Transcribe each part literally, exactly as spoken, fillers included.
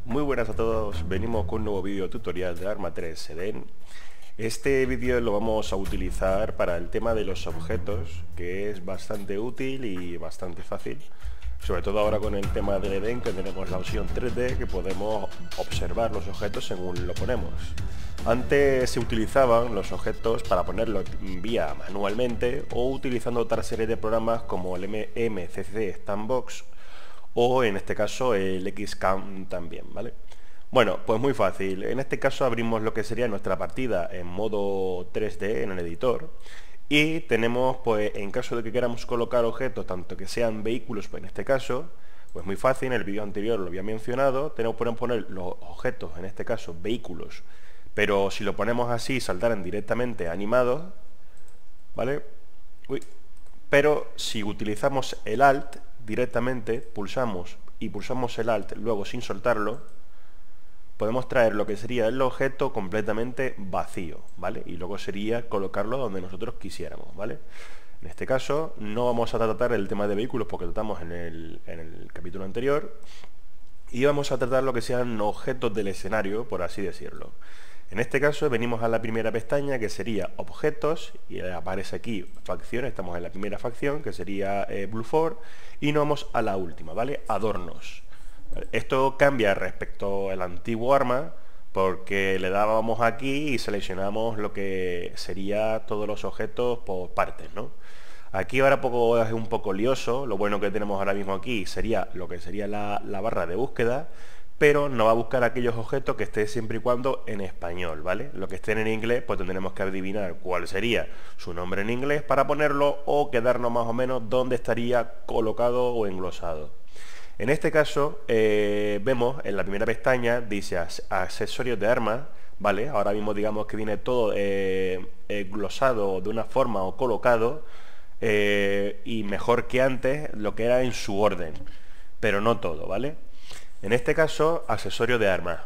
Muy buenas a todos, venimos con un nuevo vídeo tutorial de Arma tres Eden. Este vídeo lo vamos a utilizar para el tema de los objetos, que es bastante útil y bastante fácil. Sobre todo ahora con el tema del Eden, que tenemos la opción tres D, que podemos observar los objetos según lo ponemos. Antes se utilizaban los objetos para ponerlos vía manualmente o utilizando otra serie de programas como el M C C Sandbox o en este caso el Xcam también, ¿vale? Bueno, pues muy fácil. En este caso abrimos lo que sería nuestra partida en modo tres D en el editor y tenemos, pues en caso de que queramos colocar objetos, tanto que sean vehículos, pues en este caso, pues muy fácil, en el vídeo anterior lo había mencionado, tenemos que poner los objetos, en este caso vehículos, pero si lo ponemos así saltarán directamente animados, ¿vale? Uy. Pero si utilizamos el Alt directamente, pulsamos y pulsamos el Alt luego sin soltarlo, podemos traer lo que sería el objeto completamente vacío, ¿vale? Y luego sería colocarlo donde nosotros quisiéramos, ¿vale? En este caso no vamos a tratar el tema de vehículos porque tratamos en el, en el capítulo anterior, y vamos a tratar lo que sean objetos del escenario, por así decirlo. En este caso venimos a la primera pestaña, que sería objetos, y aparece aquí facciones, estamos en la primera facción, que sería eh, Blue four, y nos vamos a la última, ¿vale? Adornos. Esto cambia respecto al antiguo arma, porque le dábamos aquí y seleccionamos lo que sería todos los objetos por partes, ¿no? Aquí ahora poco, es un poco lioso. Lo bueno que tenemos ahora mismo aquí sería lo que sería la, la barra de búsqueda, pero nos va a buscar aquellos objetos que estén siempre y cuando en español, ¿vale? Lo que estén en inglés, pues tendremos que adivinar cuál sería su nombre en inglés para ponerlo, o quedarnos más o menos dónde estaría colocado o englosado. En este caso, eh, vemos en la primera pestaña, dice accesorios de armas, ¿vale? Ahora mismo digamos que viene todo eh, englosado de una forma o colocado, eh, y mejor que antes, lo que era en su orden, pero no todo, ¿vale? En este caso, accesorio de armas.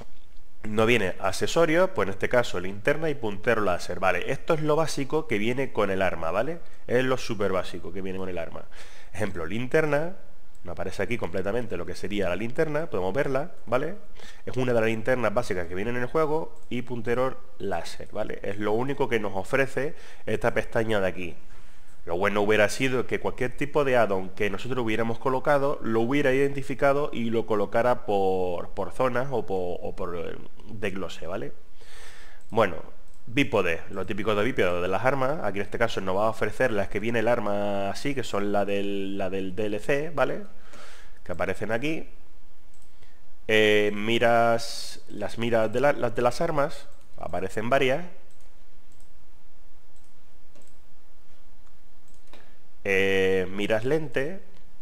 No viene accesorio, pues en este caso linterna y puntero láser, ¿vale? Esto es lo básico que viene con el arma, ¿vale? Es lo súper básico que viene con el arma. Ejemplo, linterna, me aparece aquí completamente lo que sería la linterna, podemos verla, ¿vale? Es una de las linternas básicas que vienen en el juego, y puntero láser, ¿vale? Es lo único que nos ofrece esta pestaña de aquí. Lo bueno hubiera sido que cualquier tipo de add-on que nosotros hubiéramos colocado lo hubiera identificado y lo colocara por, por zonas o por, o por desglose, ¿vale? Bueno, bípode, lo típico de bípode de las armas. Aquí en este caso nos va a ofrecer las que viene el arma así, que son la del, la del D L C, ¿vale? Que aparecen aquí. Eh, miras, las miras de, la, las de las armas, aparecen varias. Eh, miras lente,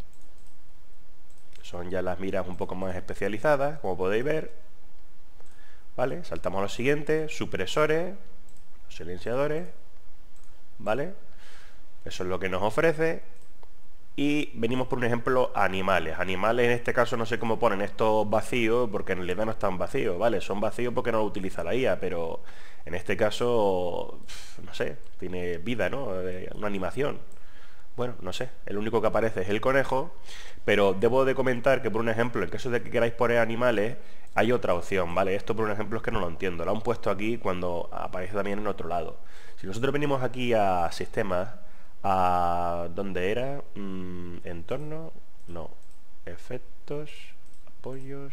son ya las miras un poco más especializadas, como podéis ver, ¿vale? Saltamos a lo siguiente, supresores, silenciadores, ¿vale? Eso es lo que nos ofrece. Y venimos por un ejemplo animales. Animales en este caso no sé cómo ponen estos vacíos, porque en realidad no están vacíos, ¿vale? Son vacíos porque no lo utiliza la I A, pero en este caso, no sé, tiene vida, ¿no? Una animación. Bueno, no sé, el único que aparece es el conejo, pero debo de comentar que por un ejemplo, en caso de que queráis poner animales, hay otra opción, ¿vale? Esto por un ejemplo es que no lo entiendo, lo han puesto aquí cuando aparece también en otro lado. Si nosotros venimos aquí a sistemas, a ¿dónde era? Mm, entorno, no, efectos, apoyos...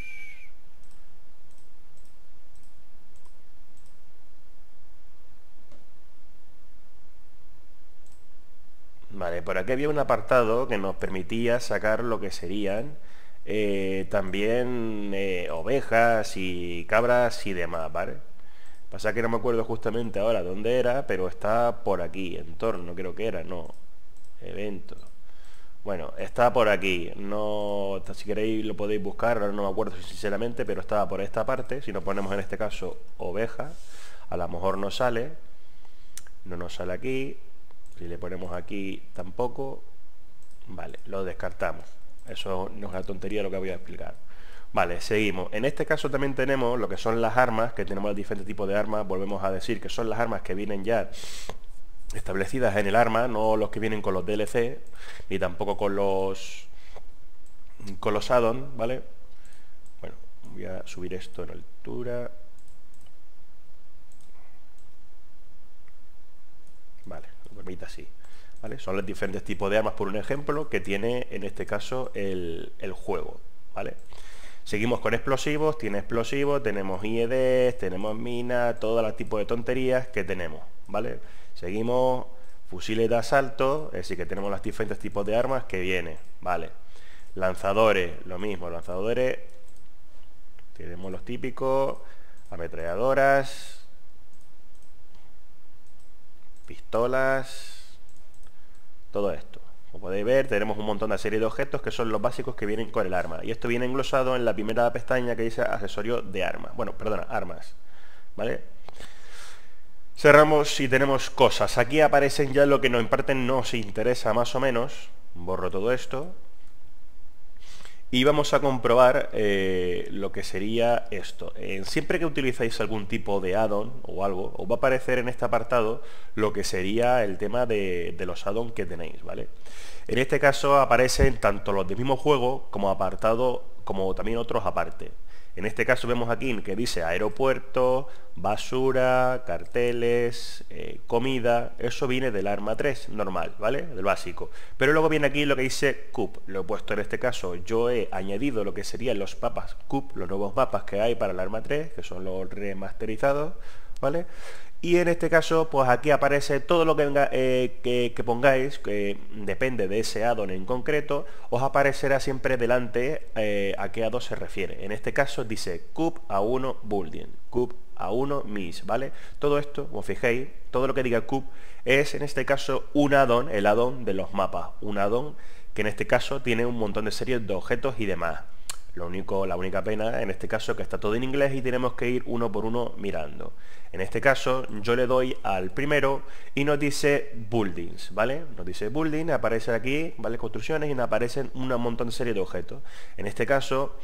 Vale, por aquí había un apartado que nos permitía sacar lo que serían eh, también eh, ovejas y cabras y demás, ¿vale? Pasa que no me acuerdo justamente ahora dónde era, pero está por aquí, entorno creo que era, no, evento. Bueno, está por aquí, no, si queréis lo podéis buscar, ahora no me acuerdo sinceramente, pero estaba por esta parte. Si nos ponemos en este caso oveja, a lo mejor no sale, no nos sale aquí. Si le ponemos aquí tampoco, vale, lo descartamos. Eso no es una tontería lo que voy a explicar. Vale, seguimos. En este caso también tenemos lo que son las armas, que tenemos diferentes tipos de armas. Volvemos a decir que son las armas que vienen ya establecidas en el arma, no los que vienen con los D L C, ni tampoco con los con los add-on, ¿vale? Bueno, Voy a subir esto en altura. Vale, lo permite así. ¿Vale? Son los diferentes tipos de armas, por un ejemplo, que tiene en este caso el, el juego. ¿Vale? Seguimos con explosivos, tiene explosivos, tenemos I E Ds, tenemos minas, todo el tipo de tonterías que tenemos, ¿vale? Seguimos fusiles de asalto, es decir, que tenemos los diferentes tipos de armas que vienen, ¿vale? Lanzadores, lo mismo, lanzadores, tenemos los típicos, ametralladoras, pistolas, todo esto. Como podéis ver, tenemos un montón de serie de objetos que son los básicos que vienen con el arma. Y esto viene englosado en la primera pestaña que dice accesorio de armas. Bueno, perdona, armas. ¿Vale? Cerramos y tenemos cosas. Aquí aparecen ya lo que nos imparten, nos interesa más o menos. Borro todo esto. Y vamos a comprobar eh, lo que sería esto. Eh, siempre que utilizáis algún tipo de add-on o algo, os va a aparecer en este apartado lo que sería el tema de, de los add-on que tenéis, ¿vale? En este caso aparecen tanto los del mismo juego como apartado, como también otros aparte. En este caso vemos aquí que dice aeropuerto, basura, carteles, eh, comida. Eso viene del arma tres normal, ¿vale? Del básico. Pero luego viene aquí lo que dice C U P. Lo he puesto en este caso. Yo he añadido lo que serían los mapas C U P, los nuevos mapas que hay para el arma tres, que son los remasterizados, ¿vale? Y en este caso, pues aquí aparece todo lo que, venga, eh, que, que pongáis, que depende de ese add-on en concreto, os aparecerá siempre delante eh, a qué add-on se refiere. En este caso dice C U P A uno Building, C U P A uno Miss, ¿vale? Todo esto, como fijéis, todo lo que diga C U P es en este caso un add-on, el add-on de los mapas, un add-on que en este caso tiene un montón de series de objetos y demás. Lo único, la única pena en este caso es que está todo en inglés y tenemos que ir uno por uno mirando. En este caso yo le doy al primero y nos dice buildings, ¿vale? Nos dice building, aparece aquí, ¿vale? Construcciones y nos aparecen un montón de serie de objetos. En este caso,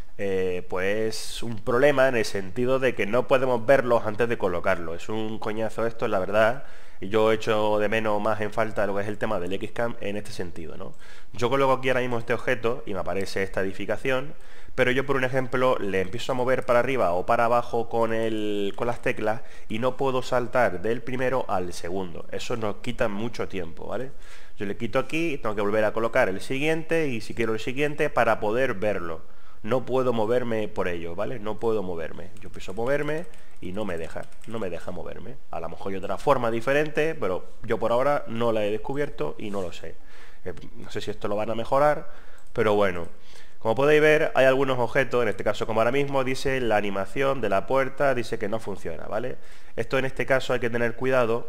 eh, pues un problema en el sentido de que no podemos verlos antes de colocarlos. Es un coñazo esto, la verdad. Y yo he hecho de menos más en falta lo que es el tema del X CAM en este sentido, ¿no? Yo coloco aquí ahora mismo este objeto y me aparece esta edificación, pero yo por un ejemplo le empiezo a mover para arriba o para abajo con, el, con las teclas y no puedo saltar del primero al segundo. Eso nos quita mucho tiempo, ¿vale? Yo le quito aquí, tengo que volver a colocar el siguiente y si quiero el siguiente para poder verlo. No puedo moverme por ello, ¿vale? No puedo moverme. Yo empiezo a moverme y no me deja, no me deja moverme. A lo mejor hay otra forma diferente, pero yo por ahora no la he descubierto y no lo sé. Eh, no sé si esto lo van a mejorar, pero bueno. Como podéis ver, hay algunos objetos, en este caso como ahora mismo, dice la animación de la puerta, dice que no funciona, ¿vale? Esto en este caso hay que tener cuidado,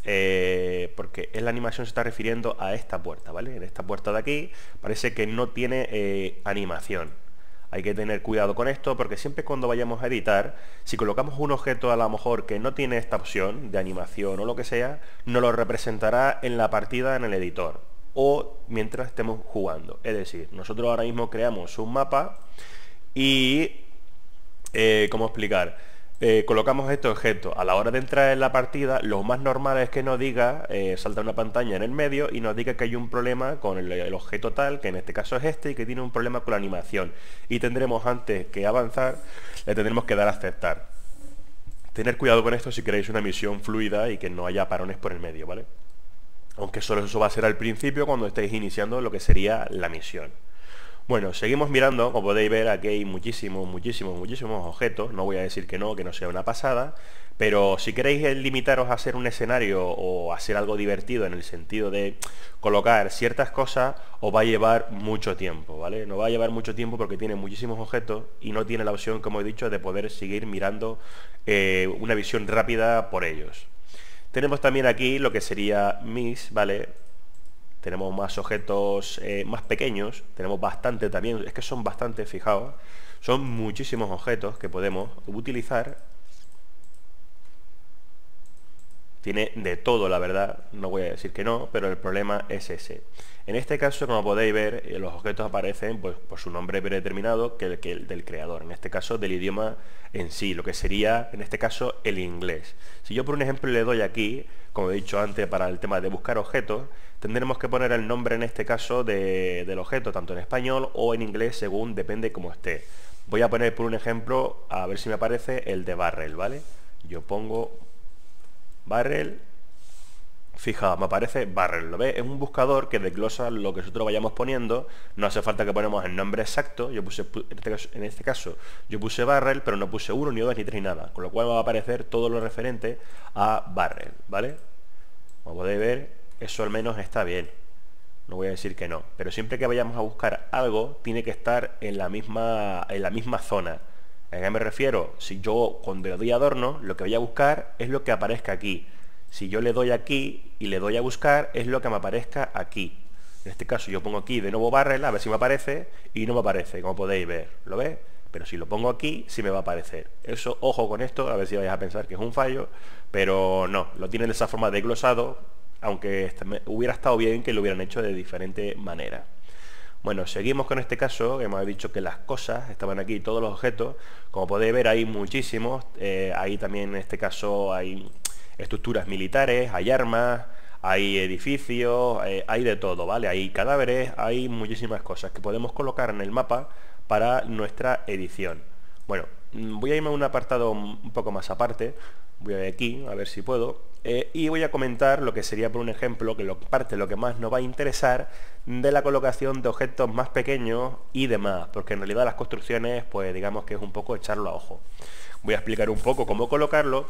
eh, porque en la animación se está refiriendo a esta puerta, ¿vale? En esta puerta de aquí parece que no tiene eh, animación. Hay que tener cuidado con esto porque siempre cuando vayamos a editar, si colocamos un objeto a lo mejor que no tiene esta opción de animación o lo que sea, nos lo representará en la partida en el editor o mientras estemos jugando. Es decir, nosotros ahora mismo creamos un mapa y, eh, ¿cómo explicar? Eh, colocamos este objeto. A la hora de entrar en la partida, lo más normal es que nos diga, eh, salta una pantalla en el medio y nos diga que hay un problema con el, el objeto tal, que en este caso es este, y que tiene un problema con la animación. Y tendremos, antes que avanzar, le tendremos que dar a aceptar. Tener cuidado con esto si queréis una misión fluida y que no haya parones por el medio, ¿vale? Aunque solo eso va a ser al principio cuando estéis iniciando lo que sería la misión. Bueno, seguimos mirando, como podéis ver aquí hay muchísimos, muchísimos, muchísimos objetos. No voy a decir que no, que no sea una pasada, pero si queréis limitaros a hacer un escenario o hacer algo divertido en el sentido de colocar ciertas cosas, os va a llevar mucho tiempo, ¿vale? Nos va a llevar mucho tiempo porque tiene muchísimos objetos y no tiene la opción, como he dicho, de poder seguir mirando eh, una visión rápida por ellos. Tenemos también aquí lo que sería Miss, ¿vale? Tenemos más objetos eh, más pequeños, tenemos bastante también, es que son bastante, fijaos, son muchísimos objetos que podemos utilizar. Tiene de todo, la verdad, no voy a decir que no, pero el problema es ese. En este caso, como podéis ver, eh, los objetos aparecen pues, por su nombre predeterminado, que el, que el del creador, en este caso del idioma en sí, lo que sería, en este caso, el inglés. Si yo, por un ejemplo, le doy aquí, como he dicho antes, para el tema de buscar objetos, tendremos que poner el nombre, en este caso, de, del objeto, tanto en español o en inglés, según depende cómo esté. Voy a poner por un ejemplo, a ver si me aparece el de barrel, ¿vale? Yo pongo barrel. Fijaos, me aparece barrel, ¿lo ves? Es un buscador que desglosa lo que nosotros vayamos poniendo. No hace falta que ponemos el nombre exacto. Yo puse, en este caso, en este caso yo puse barrel, pero no puse uno, ni dos, ni tres, ni nada. Con lo cual va a aparecer todo lo referente a barrel, ¿vale? Como podéis ver, eso al menos está bien. No voy a decir que no. Pero siempre que vayamos a buscar algo, tiene que estar en la misma, en la misma zona. ¿A qué me refiero? Si yo cuando le doy adorno, lo que voy a buscar es lo que aparezca aquí. Si yo le doy aquí y le doy a buscar, es lo que me aparezca aquí. En este caso yo pongo aquí de nuevo barrel, a ver si me aparece, y no me aparece, como podéis ver. ¿Lo ves? Pero si lo pongo aquí, sí me va a aparecer. Eso, ojo con esto, a ver si vais a pensar que es un fallo, pero no, lo tienen de esa forma desglosado, aunque hubiera estado bien que lo hubieran hecho de diferente manera. Bueno, seguimos con este caso, hemos dicho que las cosas, estaban aquí todos los objetos, como podéis ver hay muchísimos, eh, ahí también en este caso hay estructuras militares, hay armas, hay edificios, eh, hay de todo, ¿vale? Hay cadáveres, hay muchísimas cosas que podemos colocar en el mapa para nuestra edición. Bueno, voy a irme a un apartado un poco más aparte, voy a ir aquí, a ver si puedo, eh, y voy a comentar lo que sería por un ejemplo, que lo, parte lo que más nos va a interesar de la colocación de objetos más pequeños y demás, porque en realidad las construcciones, pues digamos que es un poco echarlo a ojo. Voy a explicar un poco cómo colocarlo,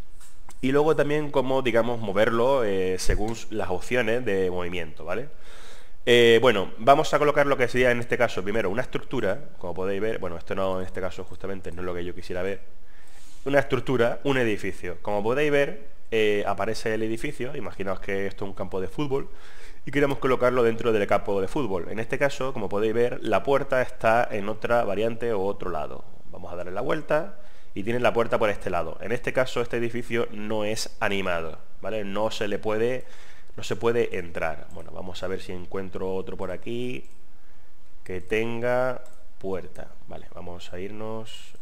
y luego también cómo, digamos, moverlo eh, según las opciones de movimiento, ¿vale? Eh, bueno, vamos a colocar lo que sería en este caso primero una estructura, como podéis ver, bueno, esto no, en este caso justamente no es lo que yo quisiera ver, una estructura, un edificio. Como podéis ver, eh, aparece el edificio, imaginaos que esto es un campo de fútbol, y queremos colocarlo dentro del campo de fútbol. En este caso, como podéis ver, la puerta está en otra variante o otro lado. Vamos a darle la vuelta y tiene la puerta por este lado. En este caso este edificio no es animado, ¿vale? No se le puede, no se puede entrar. Bueno, vamos a ver si encuentro otro por aquí que tenga puerta. Vale, vamos a irnos.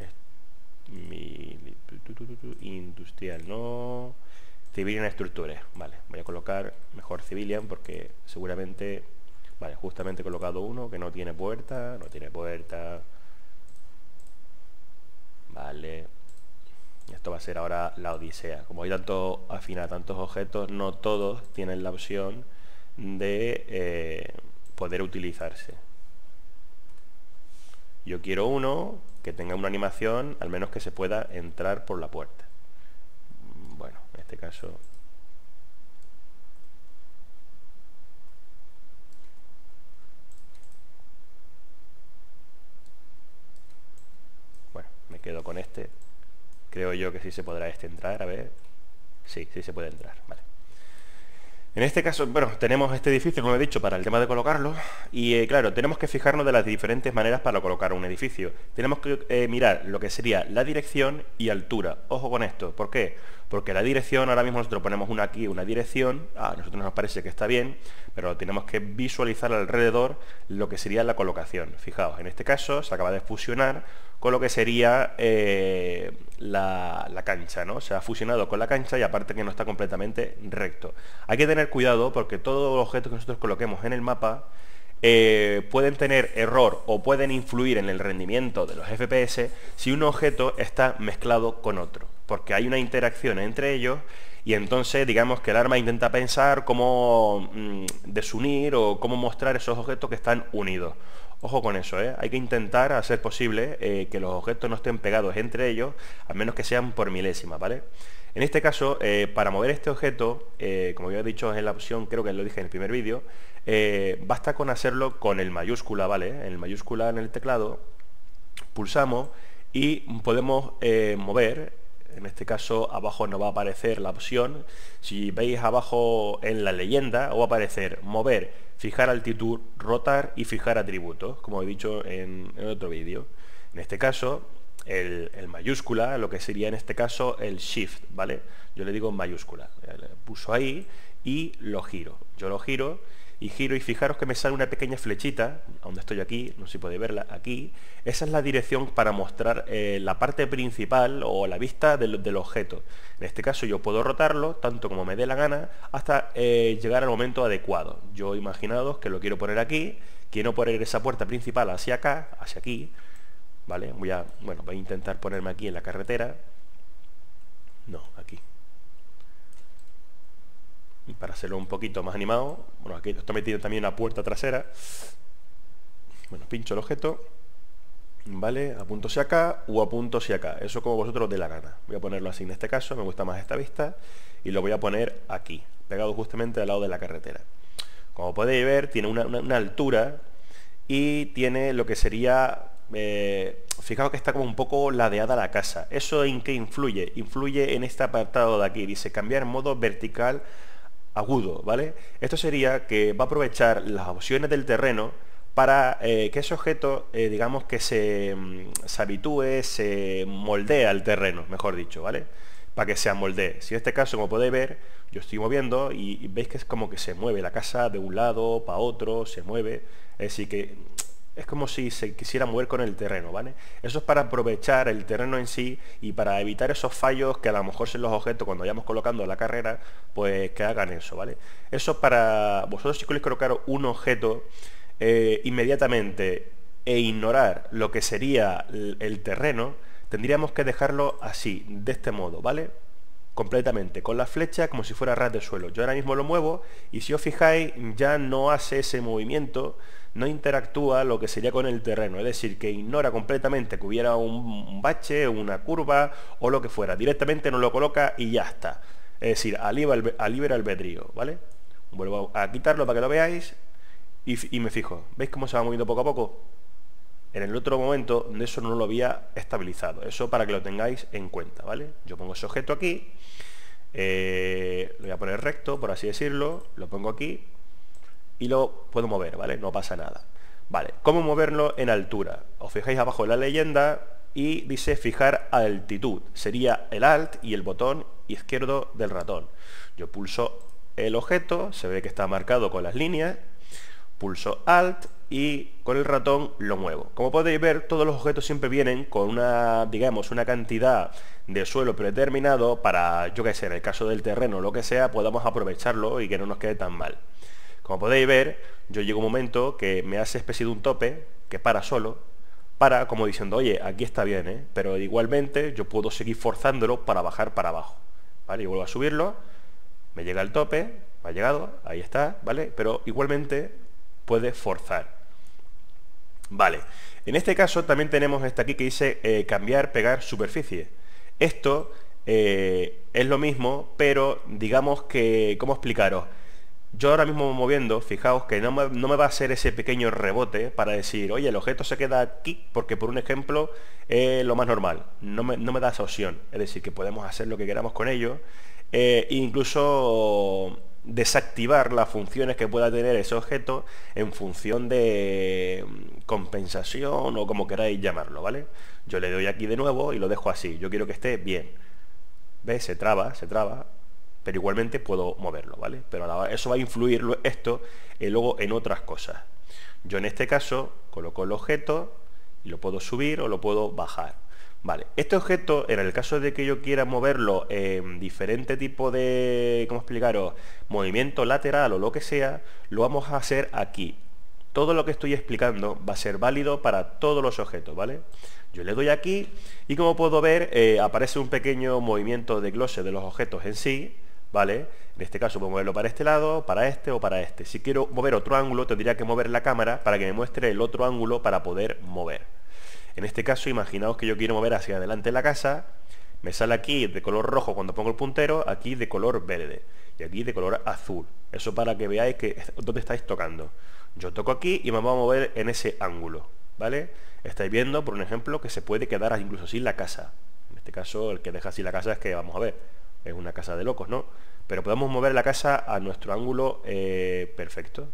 Industrial, no. Civilian Structures. Vale, voy a colocar mejor Civilian porque seguramente, vale, justamente he colocado uno que no tiene puerta, no tiene puerta. Vale, esto va a ser ahora la odisea. Como hay tanto, al final, tantos objetos, no todos tienen la opción de eh, poder utilizarse. Yo quiero uno que tenga una animación, al menos que se pueda entrar por la puerta. Bueno, en este caso... Bueno, me quedo con este. Creo yo que sí se podrá este entrar, a ver. Sí, sí se puede entrar, vale. En este caso, bueno, tenemos este edificio, como he dicho, para el tema de colocarlo. Y eh, claro, tenemos que fijarnos de las diferentes maneras para colocar un edificio. Tenemos que eh, mirar lo que sería la dirección y altura. Ojo con esto, ¿por qué? Porque la dirección, ahora mismo nosotros ponemos una aquí, una dirección, a nosotros nos parece que está bien, pero tenemos que visualizar alrededor lo que sería la colocación. Fijaos, en este caso se acaba de fusionar con lo que sería eh, la, la cancha, ¿no? Se ha fusionado con la cancha y aparte que no está completamente recto. Hay que tener cuidado porque todos los objetos que nosotros coloquemos en el mapa eh, pueden tener error o pueden influir en el rendimiento de los F P S si un objeto está mezclado con otro, porque hay una interacción entre ellos y entonces digamos que el arma intenta pensar cómo mmm, desunir o cómo mostrar esos objetos que están unidos. Ojo con eso, ¿eh? Hay que intentar, a ser posible, eh, que los objetos no estén pegados entre ellos, al menos que sean por milésima, ¿vale? En este caso, eh, para mover este objeto, eh, como ya he dicho en la opción, creo que lo dije en el primer vídeo, eh, basta con hacerlo con el mayúscula, ¿vale? En el mayúscula en el teclado, pulsamos y podemos eh, mover. En este caso abajo nos va a aparecer la opción. Si veis abajo en la leyenda, os va a aparecer mover, fijar altitud, rotar y fijar atributos, como he dicho en, en otro vídeo. En este caso, el, el mayúscula, lo que sería en este caso el shift, ¿vale? Yo le digo mayúscula. Le puso ahí y lo giro. Yo lo giro y giro y fijaros que me sale una pequeña flechita, donde estoy aquí, no sé si podéis verla, aquí. Esa es la dirección para mostrar eh, la parte principal o la vista del, del objeto. En este caso yo puedo rotarlo tanto como me dé la gana hasta eh, llegar al momento adecuado. Yo imaginaos que lo quiero poner aquí, quiero poner esa puerta principal hacia acá, hacia aquí, ¿vale? Voy a, bueno, voy a intentar ponerme aquí en la carretera. No, aquí. Y para hacerlo un poquito más animado, bueno, aquí estoy metido también una puerta trasera. Bueno, pincho el objeto, ¿vale? Apunto hacia acá o apunto hacia acá, eso como vosotros os dé la gana. Voy a ponerlo así en este caso, me gusta más esta vista, y lo voy a poner aquí, pegado justamente al lado de la carretera. Como podéis ver, tiene una, una, una altura y tiene lo que sería... Eh, fijaos que está como un poco ladeada la casa. ¿Eso en qué influye? Influye en este apartado de aquí, dice cambiar modo vertical agudo, ¿vale? Esto sería que va a aprovechar las opciones del terreno para eh, que ese objeto, eh, digamos que se, se habitúe, se moldee al terreno, mejor dicho, ¿vale? Para que se amoldee. Si en este caso, como podéis ver, yo estoy moviendo y, y veis que es como que se mueve la casa de un lado para otro, se mueve, es decir que es como si se quisiera mover con el terreno, ¿vale? Eso es para aprovechar el terreno en sí y para evitar esos fallos que a lo mejor son los objetos cuando vayamos colocando la carrera, pues que hagan eso, ¿vale? Eso para vosotros si queréis colocar un objeto eh, inmediatamente e ignorar lo que sería el, el terreno, tendríamos que dejarlo así, de este modo, ¿vale? Completamente, con la flecha como si fuera ras de suelo. Yo ahora mismo lo muevo y si os fijáis ya no hace ese movimiento, no interactúa lo que sería con el terreno, es decir, que ignora completamente que hubiera un, un bache, una curva o lo que fuera, directamente no lo coloca y ya está. Es decir, a libre, a libre albedrío, ¿vale? Vuelvo a quitarlo para que lo veáis y, y me fijo, ¿veis cómo se va moviendo poco a poco? En el otro momento de eso no lo había estabilizado, eso para que lo tengáis en cuenta, ¿vale? Yo pongo ese objeto aquí, eh, lo voy a poner recto, por así decirlo, lo pongo aquí y lo puedo mover, ¿vale? No pasa nada. Vale, ¿cómo moverlo en altura? Os fijáis abajo en la leyenda y dice fijar altitud. Sería el Alt y el botón izquierdo del ratón. Yo pulso el objeto, se ve que está marcado con las líneas, pulso Alt y con el ratón lo muevo. Como podéis ver, todos los objetos siempre vienen con una, digamos, una cantidad de suelo predeterminado para, yo qué sé, en el caso del terreno o lo que sea, podamos aprovecharlo y que no nos quede tan mal. Como podéis ver, yo llego a un momento que me hace especie de un tope, que para solo, para como diciendo, oye, aquí está bien, ¿eh? Pero igualmente yo puedo seguir forzándolo para bajar para abajo, ¿vale? Y vuelvo a subirlo, me llega al tope, me ha llegado, ahí está, ¿vale? Pero igualmente puede forzar. Vale, en este caso también tenemos esta aquí que dice eh, cambiar, pegar superficie. Esto eh, es lo mismo, pero digamos que, ¿cómo explicaros? Yo ahora mismo moviendo, fijaos que no me, no me va a hacer ese pequeño rebote para decir, oye, el objeto se queda aquí, porque por un ejemplo es lo más normal, no me, no me da esa opción, es decir, que podemos hacer lo que queramos con ello, eh, e incluso desactivar las funciones que pueda tener ese objeto en función de compensación o como queráis llamarlo, ¿vale? Yo le doy aquí de nuevo y lo dejo así, yo quiero que esté bien, ¿ves? Se traba, se traba, pero igualmente puedo moverlo, ¿vale? Pero a la, eso va a influir esto eh, luego en otras cosas. Yo en este caso coloco el objeto y lo puedo subir o lo puedo bajar. Vale, este objeto, en el caso de que yo quiera moverlo en diferente tipo de, ¿cómo explicaros? Movimiento lateral o lo que sea, lo vamos a hacer aquí. Todo lo que estoy explicando va a ser válido para todos los objetos, ¿vale? Yo le doy aquí y como puedo ver, eh, aparece un pequeño movimiento de glose de los objetos en sí, ¿vale? En este caso puedo moverlo para este lado, para este o para este. Si quiero mover otro ángulo, tendría que mover la cámara para que me muestre el otro ángulo para poder mover. En este caso, imaginaos que yo quiero mover hacia adelante la casa, me sale aquí de color rojo cuando pongo el puntero, aquí de color verde y aquí de color azul. Eso para que veáis que dónde estáis tocando. Yo toco aquí y me voy a mover en ese ángulo, ¿vale? Estáis viendo, por un ejemplo, que se puede quedar incluso sin la casa. En este caso, el que deja así la casa es que, vamos a ver, es una casa de locos, ¿no? Pero podemos mover la casa a nuestro ángulo eh, perfecto.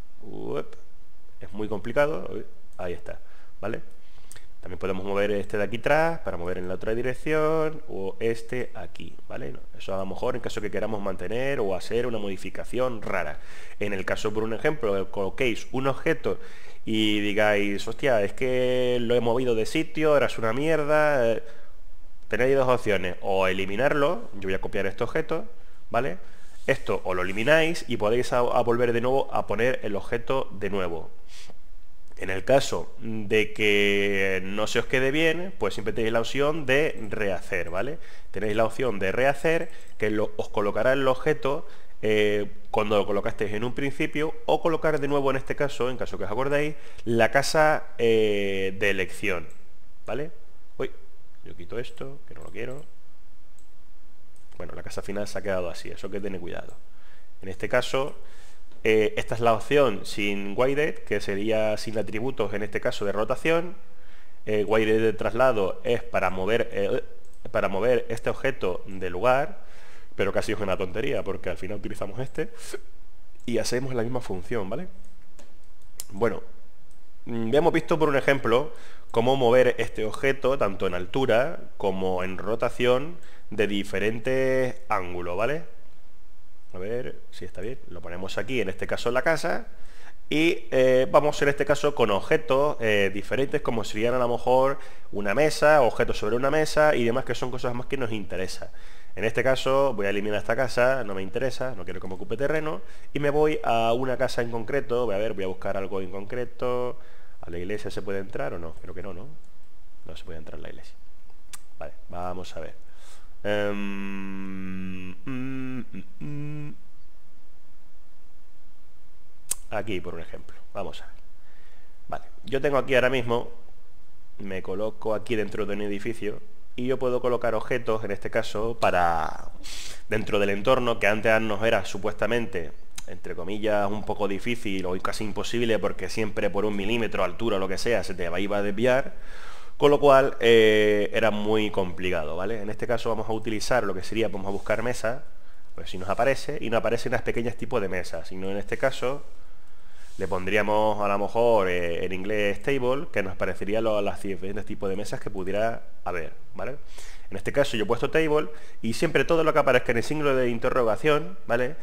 Uep. Es muy complicado, ahí está, ¿vale? También podemos mover este de aquí atrás para mover en la otra dirección o este aquí, ¿vale? Eso a lo mejor en caso que queramos mantener o hacer una modificación rara. En el caso, por un ejemplo, coloquéis un objeto y digáis, hostia, es que lo he movido de sitio, ahora es una mierda. Tenéis dos opciones, o eliminarlo, yo voy a copiar este objeto, ¿vale? Esto o lo elimináis y podéis a, a volver de nuevo a poner el objeto de nuevo. En el caso de que no se os quede bien, pues siempre tenéis la opción de rehacer, ¿vale? Tenéis la opción de rehacer, que lo, os colocará el objeto eh, cuando lo colocasteis en un principio, o colocar de nuevo en este caso, en caso que os acordéis, la casa eh, de elección, ¿vale? Uy, yo quito esto, que no lo quiero. Bueno, la casa final se ha quedado así, eso que tener cuidado. En este caso... Eh, esta es la opción sin Guided, que sería sin atributos, en este caso de rotación. Eh, Guided de traslado es para mover, eh, para mover este objeto de lugar, pero casi es una tontería, porque al final utilizamos este y hacemos la misma función, ¿vale? Bueno, ya hemos visto por un ejemplo cómo mover este objeto, tanto en altura como en rotación, de diferentes ángulos, ¿vale? A ver si está bien. Lo ponemos aquí, en este caso en la casa. Y eh, vamos en este caso con objetos eh, diferentes, como serían a lo mejor una mesa, objetos sobre una mesa y demás, que son cosas más que nos interesan. En este caso voy a eliminar esta casa, no me interesa, no quiero que me ocupe terreno. Y me voy a una casa en concreto. Voy a ver, voy a buscar algo en concreto. ¿A la iglesia se puede entrar o no? Creo que no, ¿no? No se puede entrar a la iglesia. Vale, vamos a ver. Um, mm, mm, mm. Aquí, por un ejemplo, vamos a ver. Vale, yo tengo aquí ahora mismo, me coloco aquí dentro de un edificio y yo puedo colocar objetos, en este caso, para dentro del entorno, que antes nos era supuestamente, entre comillas, un poco difícil o casi imposible, porque siempre por un milímetro, altura o lo que sea, se te iba a desviar. Con lo cual eh, era muy complicado, ¿vale? En este caso vamos a utilizar lo que sería, vamos a buscar mesa, pues si nos aparece, y nos aparecen unas pequeñas tipos de mesas. Si no, en este caso le pondríamos a lo mejor eh, en inglés table, que nos parecería los las diferentes tipos de mesas que pudiera haber, ¿vale? En este caso yo he puesto table y siempre todo lo que aparezca en el signo de interrogación, ¿vale?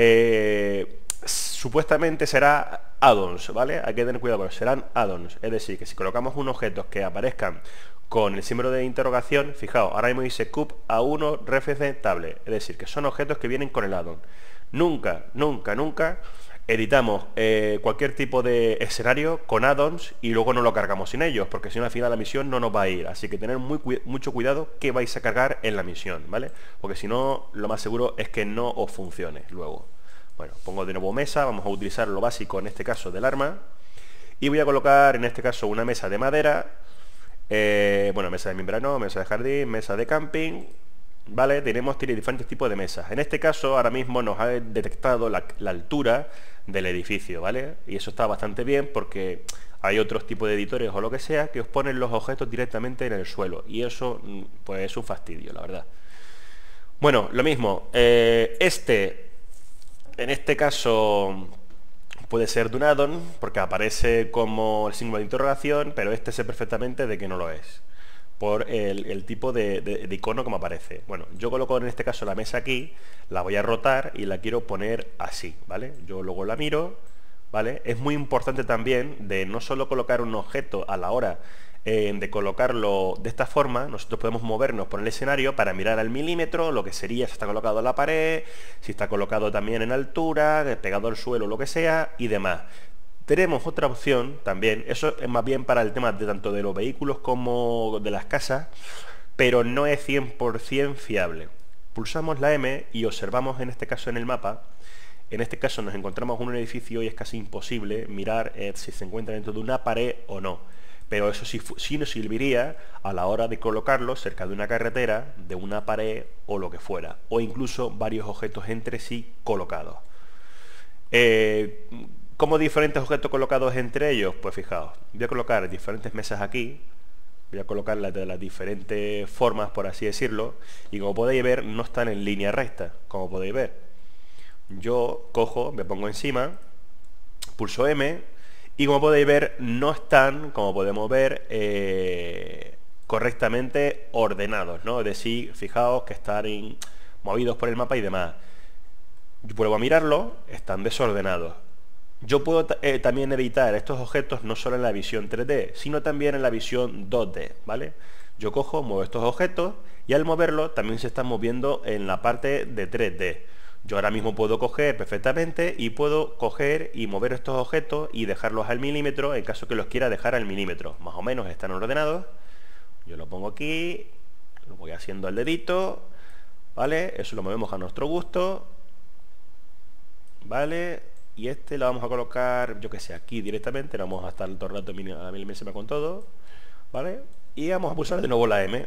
Eh, supuestamente será add-ons, ¿vale? Hay que tener cuidado, pero serán add-ons. Es decir, que si colocamos unos objetos que aparezcan con el símbolo de interrogación, fijaos, ahora mismo dice cube A uno reference table, es decir, que son objetos que vienen con el add-on. Nunca, nunca, nunca editamos eh, cualquier tipo de escenario con add-ons y luego no lo cargamos sin ellos, porque si no al final la misión no nos va a ir. Así que tener muy cu mucho cuidado qué vais a cargar en la misión, ¿vale? Porque si no, lo más seguro es que no os funcione luego. Bueno, pongo de nuevo mesa, vamos a utilizar lo básico en este caso del arma. Y voy a colocar en este caso una mesa de madera, eh, bueno, mesa de membrano, mesa de jardín, mesa de camping, ¿vale? Tenemos tiene diferentes tipos de mesas. En este caso ahora mismo nos ha detectado la, la altura del edificio, ¿vale? Y eso está bastante bien porque hay otros tipos de editores o lo que sea que os ponen los objetos directamente en el suelo. Y eso pues es un fastidio, la verdad. Bueno, lo mismo, eh, este... En este caso puede ser de un add-on porque aparece como el signo de interrogación, pero este sé perfectamente de que no lo es por el, el tipo de, de, de icono que me aparece. Bueno, yo coloco en este caso la mesa aquí, la voy a rotar y la quiero poner así, ¿vale? Yo luego la miro, ¿vale? Es muy importante también de no solo colocar un objeto a la hora eh, de colocarlo de esta forma. Nosotros podemos movernos por el escenario para mirar al milímetro lo que sería si está colocado en la pared, si está colocado también en altura, pegado al suelo, lo que sea y demás. Tenemos otra opción también, eso es más bien para el tema de tanto de los vehículos como de las casas, pero no es cien por cien fiable. Pulsamos la M y observamos en este caso en el mapa. En este caso nos encontramos en un edificio y es casi imposible mirar eh, si se encuentra dentro de una pared o no. Pero eso sí, sí nos serviría a la hora de colocarlo cerca de una carretera, de una pared o lo que fuera. O incluso varios objetos entre sí colocados. Eh, ¿Cómo diferentes objetos colocados entre ellos? Pues fijaos, voy a colocar diferentes mesas aquí. Voy a colocarlas de las diferentes formas, por así decirlo. Y como podéis ver, no están en línea recta, como podéis ver. Yo cojo, me pongo encima, pulso M, y como podéis ver, no están, como podemos ver, eh, correctamente ordenados, ¿no? Es decir, fijaos que están en, movidos por el mapa y demás. Yo pruebo a mirarlo, están desordenados. Yo puedo eh, también editar estos objetos no solo en la visión tres D, sino también en la visión dos D, ¿vale? Yo cojo, muevo estos objetos y al moverlo también se están moviendo en la parte de tres D. Yo ahora mismo puedo coger perfectamente y puedo coger y mover estos objetos y dejarlos al milímetro en caso que los quiera dejar al milímetro. Más o menos están ordenados. Yo lo pongo aquí, lo voy haciendo al dedito, ¿vale? Eso lo movemos a nuestro gusto, ¿vale? Y este lo vamos a colocar, yo que sé, aquí directamente, lo vamos a estar todo el rato a la milésima con todo, ¿vale? Y vamos a pulsar de nuevo la M.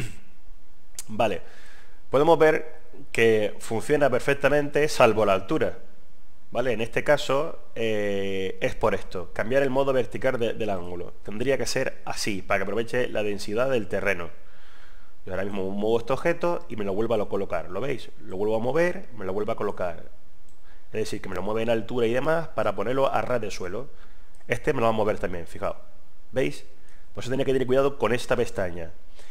Vale, podemos ver que funciona perfectamente salvo la altura, ¿vale? En este caso eh, es por esto, cambiar el modo vertical de, del ángulo. Tendría que ser así, para que aproveche la densidad del terreno. Yo ahora mismo muevo este objeto y me lo vuelvo a colocar, ¿lo veis? Lo vuelvo a mover, me lo vuelvo a colocar. Es decir, que me lo mueve en altura y demás para ponerlo a ras de suelo. Este me lo va a mover también, fijaos. ¿Veis? Por eso tenía que tener cuidado con esta pestaña.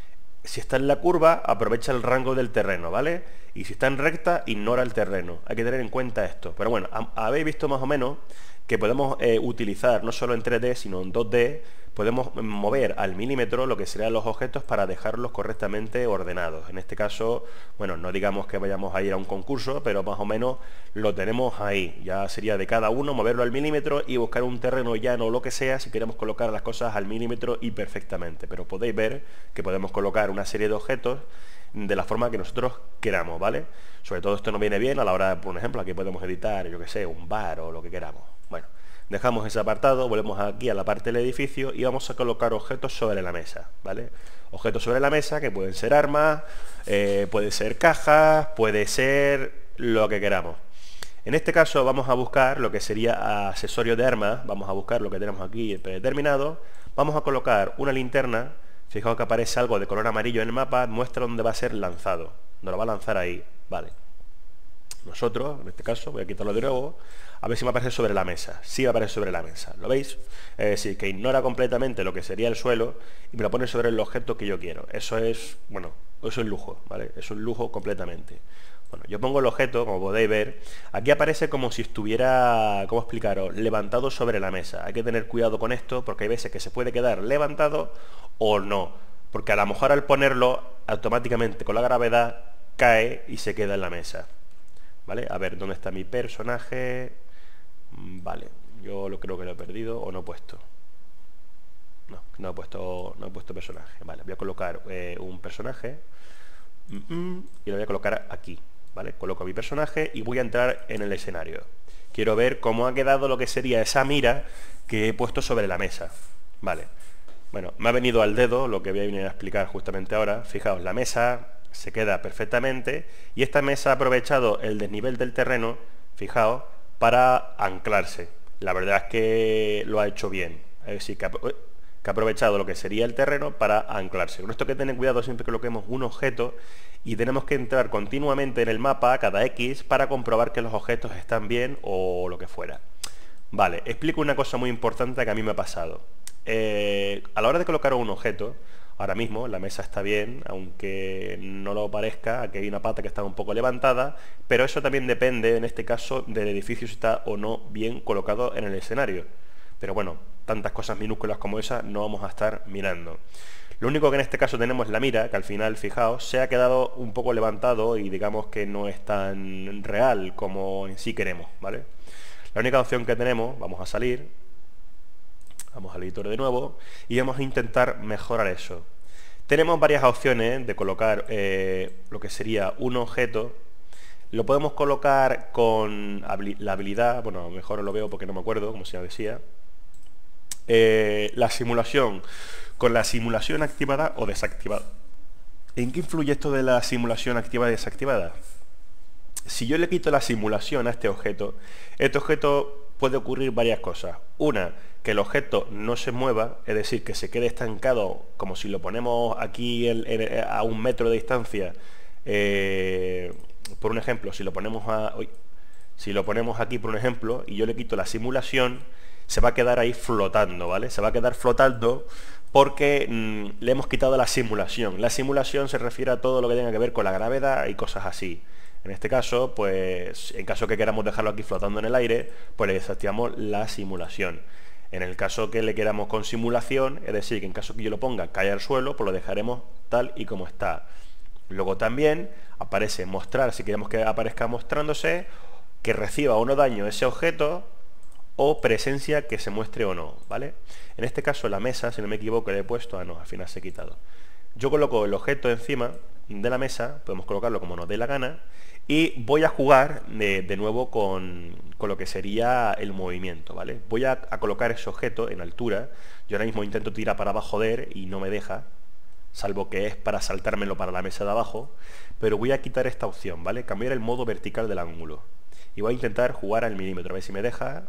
Si está en la curva, aprovecha el rango del terreno, ¿vale? Y si está en recta, ignora el terreno. Hay que tener en cuenta esto. Pero bueno, habéis visto más o menos que podemos eh, utilizar, no solo en tres D, sino en dos D, podemos mover al milímetro lo que serían los objetos para dejarlos correctamente ordenados. En este caso, bueno, no digamos que vayamos a ir a un concurso, pero más o menos lo tenemos ahí. Ya sería de cada uno moverlo al milímetro y buscar un terreno llano o lo que sea si queremos colocar las cosas al milímetro y perfectamente. Pero podéis ver que podemos colocar una serie de objetos de la forma que nosotros queramos, ¿vale? Sobre todo esto nos viene bien a la hora, por ejemplo, aquí podemos editar, yo que sé, un bar o lo que queramos. Bueno, dejamos ese apartado, volvemos aquí a la parte del edificio y vamos a colocar objetos sobre la mesa, ¿vale? Objetos sobre la mesa que pueden ser armas, eh, puede ser cajas, puede ser lo que queramos. En este caso vamos a buscar lo que sería accesorio de armas, vamos a buscar lo que tenemos aquí predeterminado, vamos a colocar una linterna. Fijaos que aparece algo de color amarillo en el mapa, muestra dónde va a ser lanzado. Nos lo va a lanzar ahí, vale. Nosotros, en este caso, voy a quitarlo de nuevo, a ver si me aparece sobre la mesa. Sí va a aparecer sobre la mesa, ¿lo veis? Es decir, que ignora completamente lo que sería el suelo y me lo pone sobre el objeto que yo quiero. Eso es, bueno, eso es lujo, ¿vale? Es un lujo completamente. Bueno, yo pongo el objeto, como podéis ver, aquí aparece como si estuviera, ¿cómo explicaros?, levantado sobre la mesa. Hay que tener cuidado con esto porque hay veces que se puede quedar levantado o no, porque a lo mejor al ponerlo automáticamente con la gravedad cae y se queda en la mesa, ¿vale? A ver, ¿dónde está mi personaje? Vale, yo lo creo que lo he perdido o no he puesto. No, no he puesto, no he puesto personaje. Vale, voy a colocar eh, un personaje y lo voy a colocar aquí, ¿vale? Coloco mi personaje y voy a entrar en el escenario. Quiero ver cómo ha quedado lo que sería esa mira que he puesto sobre la mesa, ¿vale? Bueno, me ha venido al dedo lo que voy a venir a explicar justamente ahora. Fijaos, la mesa se queda perfectamente y esta mesa ha aprovechado el desnivel del terreno, fijaos, para anclarse. La verdad es que lo ha hecho bien. Es decir, que ha, que ha aprovechado lo que sería el terreno para anclarse. Con esto hay que tener cuidado siempre que coloquemos un objeto y tenemos que entrar continuamente en el mapa cada X para comprobar que los objetos están bien o lo que fuera. Vale, explico una cosa muy importante que a mí me ha pasado. Eh, a la hora de colocar un objeto, ahora mismo la mesa está bien, aunque no lo parezca, aquí hay una pata que está un poco levantada, pero eso también depende, en este caso, del edificio si está o no bien colocado en el escenario. Pero bueno, tantas cosas minúsculas como esas no vamos a estar mirando. Lo único que en este caso tenemos la mira, que al final, fijaos, se ha quedado un poco levantado y digamos que no es tan real como en sí queremos, ¿vale? La única opción que tenemos, vamos a salir, vamos al editor de nuevo y vamos a intentar mejorar eso. Tenemos varias opciones de colocar eh, lo que sería un objeto. Lo podemos colocar con la habilidad, bueno, mejor lo veo porque no me acuerdo, como se decía. Eh, la simulación, con la simulación activada o desactivada. ¿En qué influye esto de la simulación activada y desactivada? Si yo le quito la simulación a este objeto, este objeto puede ocurrir varias cosas. Una, que el objeto no se mueva, es decir, que se quede estancado, como si lo ponemos aquí en, en, a un metro de distancia. Eh, por un ejemplo, si lo ponemos a, uy, si lo ponemos aquí por un ejemplo y yo le quito la simulación, se va a quedar ahí flotando, ¿vale? Se va a quedar flotando porque mmm, le hemos quitado la simulación. La simulación se refiere a todo lo que tenga que ver con la gravedad y cosas así. En este caso, pues, en caso que queramos dejarlo aquí flotando en el aire, pues le desactivamos la simulación. En el caso que le queramos con simulación, es decir, que en caso que yo lo ponga cae al suelo, pues lo dejaremos tal y como está. Luego también aparece mostrar, si queremos que aparezca mostrándose, que reciba o no daño ese objeto, o presencia que se muestre o no, ¿vale? En este caso la mesa, si no me equivoco, le he puesto, ah no, al final se ha quitado. Yo coloco el objeto encima de la mesa, podemos colocarlo como nos dé la gana, y voy a jugar de, de nuevo con, con lo que sería el movimiento, ¿vale? Voy a, a colocar ese objeto en altura. Yo ahora mismo intento tirar para abajo de él y no me deja, salvo que es para saltármelo para la mesa de abajo, pero voy a quitar esta opción, ¿vale? Cambiar el modo vertical del ángulo. Y voy a intentar jugar al milímetro, a ver si me deja.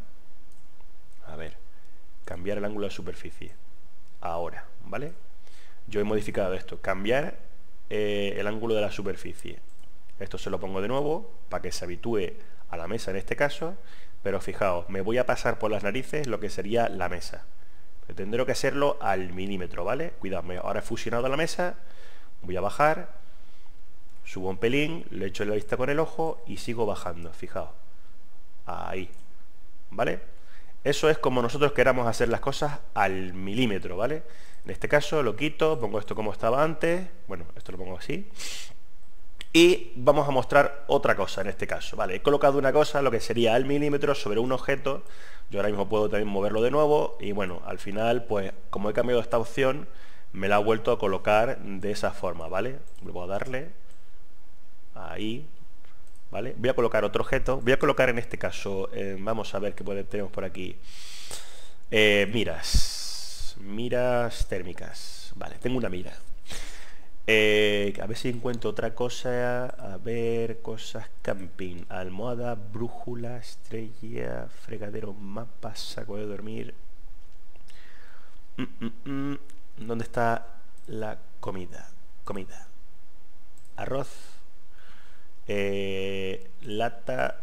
A ver, cambiar el ángulo de superficie. Ahora, ¿vale? Yo he modificado esto, cambiar eh, el ángulo de la superficie. Esto se lo pongo de nuevo para que se habitúe a la mesa en este caso, pero fijaos, me voy a pasar por las narices lo que sería la mesa. Pero tendré que hacerlo al milímetro, ¿vale? Cuidado, ahora he fusionado la mesa, voy a bajar, subo un pelín, le echo la vista con el ojo y sigo bajando, fijaos. Ahí, ¿vale? Eso es como nosotros queramos hacer las cosas al milímetro, ¿vale? En este caso lo quito, pongo esto como estaba antes, bueno, esto lo pongo así. Y vamos a mostrar otra cosa en este caso, ¿vale? He colocado una cosa, lo que sería al milímetro, sobre un objeto. Yo ahora mismo puedo también moverlo de nuevo y bueno, al final, pues como he cambiado esta opción, me la ha vuelto a colocar de esa forma, ¿vale? Vuelvo a darle, ahí, ¿vale? Voy a colocar otro objeto, voy a colocar en este caso, eh, vamos a ver qué tenemos por aquí. Eh, miras, miras térmicas, vale, tengo una mira. Eh, a ver si encuentro otra cosa. A ver, cosas camping, almohada, brújula, estrella, fregadero, mapa, saco de dormir. mm, mm, mm. ¿Dónde está la comida? Comida, arroz, eh, lata,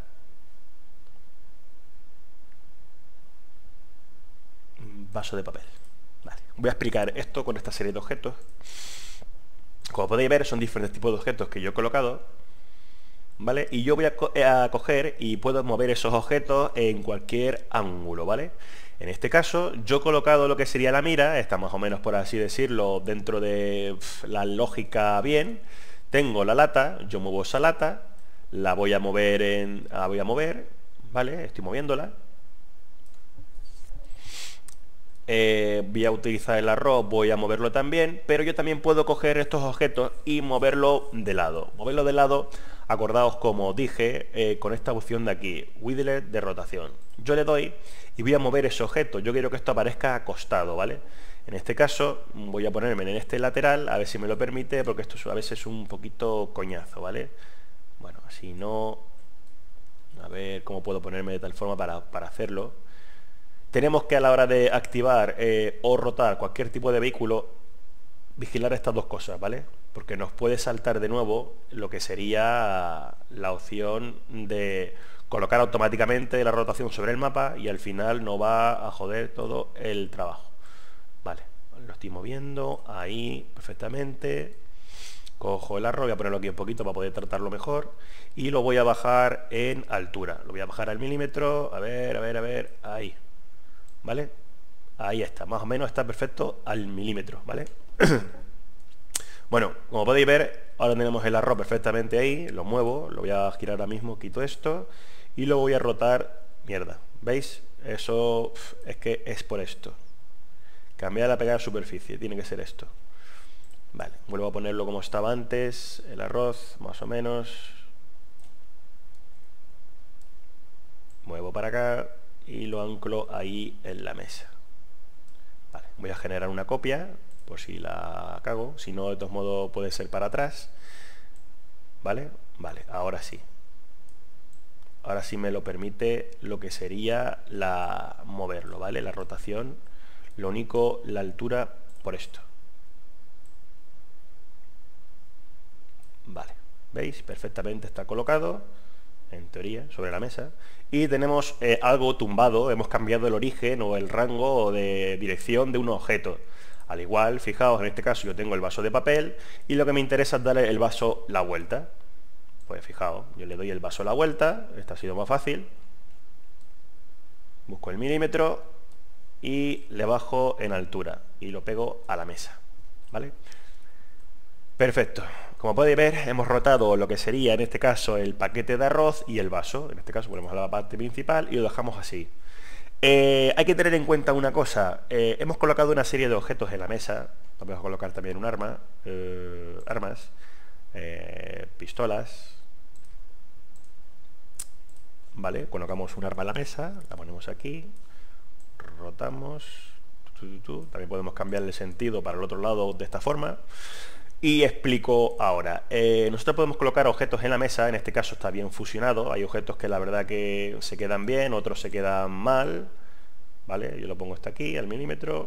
vaso de papel. Vale, voy a explicar esto con esta serie de objetos. Como podéis ver, son diferentes tipos de objetos que yo he colocado, ¿vale? Y yo voy a, co a coger y puedo mover esos objetos en cualquier ángulo, ¿vale? En este caso, yo he colocado lo que sería la mira, está más o menos, por así decirlo, dentro de pf, la lógica bien. Tengo la lata, yo muevo esa lata, la voy a mover en... la voy a mover, ¿vale? Estoy moviéndola. Eh, voy a utilizar el arroz, voy a moverlo también, pero yo también puedo coger estos objetos y moverlo de lado. Moverlo de lado, acordaos como dije, eh, con esta opción de aquí, Widget de rotación. Yo le doy y voy a mover ese objeto. Yo quiero que esto aparezca acostado, ¿vale? En este caso voy a ponerme en este lateral, a ver si me lo permite, porque esto a veces es un poquito coñazo, ¿vale? Bueno, si no, a ver cómo puedo ponerme de tal forma para, para hacerlo. Tenemos que a la hora de activar eh, o rotar cualquier tipo de vehículo, vigilar estas dos cosas, ¿vale? Porque nos puede saltar de nuevo lo que sería la opción de colocar automáticamente la rotación sobre el mapa y al final nos va a joder todo el trabajo. Vale, lo estoy moviendo ahí perfectamente. Cojo el arroz, voy a ponerlo aquí un poquito para poder tratarlo mejor y lo voy a bajar en altura. Lo voy a bajar al milímetro, a ver, a ver, a ver, ahí. ¿Vale? Ahí está, más o menos está perfecto al milímetro, ¿vale? Bueno, como podéis ver, ahora tenemos el arroz perfectamente ahí, lo muevo, lo voy a girar ahora mismo, quito esto y lo voy a rotar, mierda, ¿veis? Eso es que es por esto. Cambiar la pegada de superficie, tiene que ser esto. Vale, vuelvo a ponerlo como estaba antes, el arroz, más o menos. Muevo para acá y lo anclo ahí en la mesa. Vale, voy a generar una copia por si la cago, si no de todos modos puede ser para atrás. Vale, vale, ahora sí. Ahora sí me lo permite lo que sería la moverlo, ¿vale? La rotación, lo único, la altura por esto. Vale, ¿veis? Perfectamente está colocado, en teoría, sobre la mesa. Y tenemos eh, algo tumbado, hemos cambiado el origen o el rango de dirección de un objeto. Al igual, fijaos, en este caso yo tengo el vaso de papel y lo que me interesa es darle el vaso la vuelta. Pues fijaos, yo le doy el vaso la vuelta, esto ha sido más fácil. Busco el milímetro y le bajo en altura y lo pego a la mesa, ¿vale? Perfecto. Como podéis ver, hemos rotado lo que sería en este caso el paquete de arroz y el vaso. En este caso ponemos a la parte principal y lo dejamos así. Eh, hay que tener en cuenta una cosa. Eh, hemos colocado una serie de objetos en la mesa. Vamos a colocar también un arma, eh, armas, eh, pistolas. Vale, colocamos un arma en la mesa, la ponemos aquí, rotamos. También podemos cambiarle el sentido para el otro lado de esta forma. Y explico ahora. Eh, nosotros podemos colocar objetos en la mesa, en este caso está bien fusionado. Hay objetos que la verdad que se quedan bien, otros se quedan mal. ¿Vale? Yo lo pongo hasta aquí, al milímetro.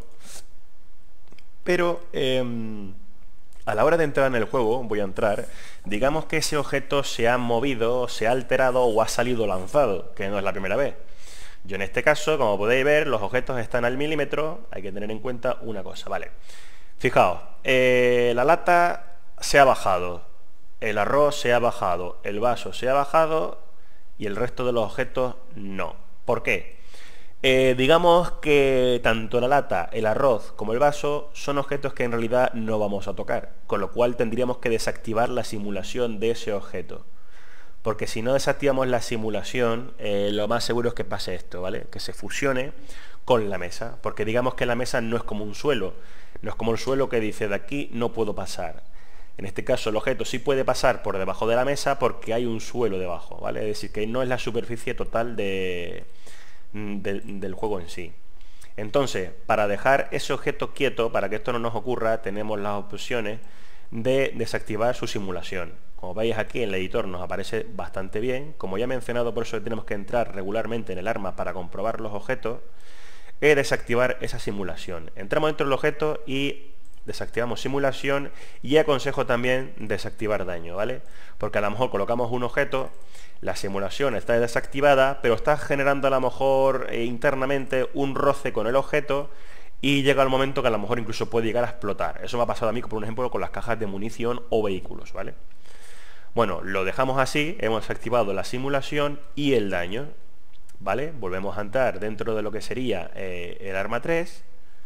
Pero eh, a la hora de entrar en el juego, voy a entrar, digamos que ese objeto se ha movido, se ha alterado o ha salido lanzado, que no es la primera vez. Yo en este caso, como podéis ver, los objetos están al milímetro. Hay que tener en cuenta una cosa, ¿vale? Fijaos, eh, la lata se ha bajado, el arroz se ha bajado, el vaso se ha bajado y el resto de los objetos no. ¿Por qué? Eh, digamos que tanto la lata, el arroz como el vaso son objetos que en realidad no vamos a tocar, con lo cual tendríamos que desactivar la simulación de ese objeto. Porque si no desactivamos la simulación, eh, lo más seguro es que pase esto, ¿vale? Que se fusione con la mesa, porque digamos que la mesa no es como un suelo. No es como el suelo que dice de aquí no puedo pasar. En este caso el objeto sí puede pasar por debajo de la mesa porque hay un suelo debajo, ¿vale? Es decir, que no es la superficie total de, de, del juego en sí. Entonces, para dejar ese objeto quieto, para que esto no nos ocurra, tenemos las opciones de desactivar su simulación. Como veis aquí en el editor nos aparece bastante bien. Como ya he mencionado, por eso tenemos que entrar regularmente en el arma para comprobar los objetos. Es desactivar esa simulación. Entramos dentro del objeto y desactivamos simulación, y aconsejo también desactivar daño, ¿vale? Porque a lo mejor colocamos un objeto, la simulación está desactivada, pero está generando a lo mejor eh, internamente un roce con el objeto y llega el momento que a lo mejor incluso puede llegar a explotar. Eso me ha pasado a mí, por ejemplo, con las cajas de munición o vehículos, ¿vale? Bueno, lo dejamos así, hemos desactivado la simulación y el daño. ¿Vale? Volvemos a entrar dentro de lo que sería eh, el arma tres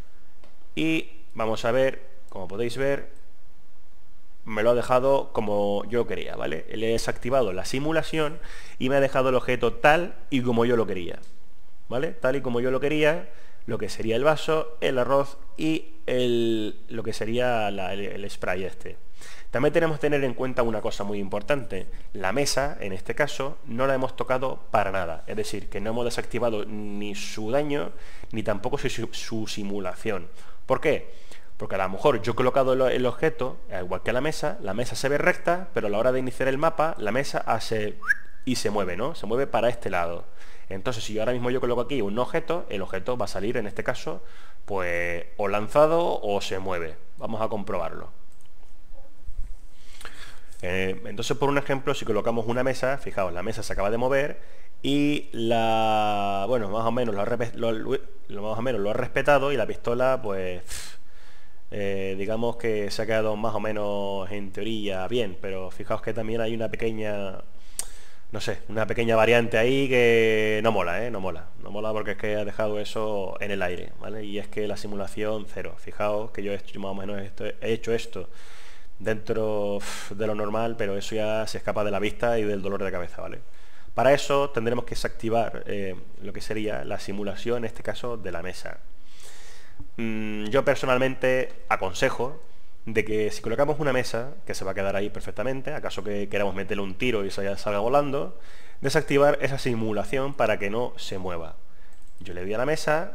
y vamos a ver, como podéis ver, me lo ha dejado como yo quería, ¿vale? Le he desactivado la simulación y me ha dejado el objeto tal y como yo lo quería, ¿vale? Tal y como yo lo quería, lo que sería el vaso, el arroz y el, lo que sería la, el, el spray este. También tenemos que tener en cuenta una cosa muy importante. La mesa, en este caso, no la hemos tocado para nada. Es decir, que no hemos desactivado ni su daño, ni tampoco su, su simulación. ¿Por qué? Porque a lo mejor yo he colocado el, el objeto, igual que la mesa, la mesa se ve recta, pero a la hora de iniciar el mapa, la mesa hace y se mueve, ¿no? Se mueve para este lado. Entonces, si ahora mismo yo coloco aquí un objeto, el objeto va a salir, en este caso, pues o lanzado o se mueve. Vamos a comprobarlo. Eh, entonces, por un ejemplo, si colocamos una mesa, fijaos, la mesa se acaba de mover y la, bueno, más o menos lo ha, lo, lo, más o menos lo ha respetado, y la pistola, pues, eh, digamos que se ha quedado más o menos en teoría bien, pero fijaos que también hay una pequeña, no sé, una pequeña variante ahí que no mola, ¿eh? No mola, no mola porque es que ha dejado eso en el aire, ¿vale? Y es que la simulación cero. Fijaos que yo he hecho, más o menos esto, he hecho esto dentro de lo normal, pero eso ya se escapa de la vista y del dolor de cabeza, ¿vale? Para eso tendremos que desactivar eh, lo que sería la simulación, en este caso, de la mesa. Mm, yo personalmente aconsejo de que si colocamos una mesa, que se va a quedar ahí perfectamente, acaso que queramos meterle un tiro y se salga volando, desactivar esa simulación para que no se mueva. Yo le doy a la mesa,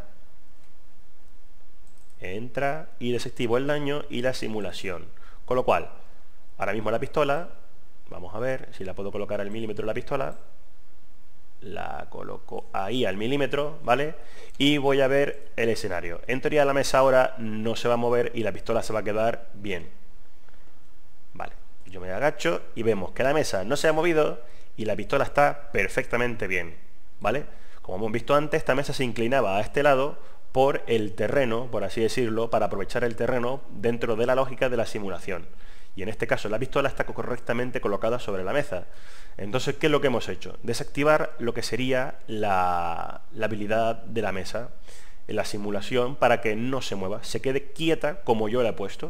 entra y desactivo el daño y la simulación. Con lo cual, ahora mismo la pistola, vamos a ver si la puedo colocar al milímetro la pistola, la coloco ahí al milímetro, ¿vale? Y voy a ver el escenario. En teoría la mesa ahora no se va a mover y la pistola se va a quedar bien. Vale, yo me agacho y vemos que la mesa no se ha movido y la pistola está perfectamente bien, ¿vale? Como hemos visto antes, esta mesa se inclinaba a este lado por el terreno, por así decirlo, para aprovechar el terreno dentro de la lógica de la simulación. Y en este caso la pistola está correctamente colocada sobre la mesa. Entonces, ¿qué es lo que hemos hecho? Desactivar lo que sería la, la habilidad de la mesa, la simulación, para que no se mueva, se quede quieta como yo la he puesto,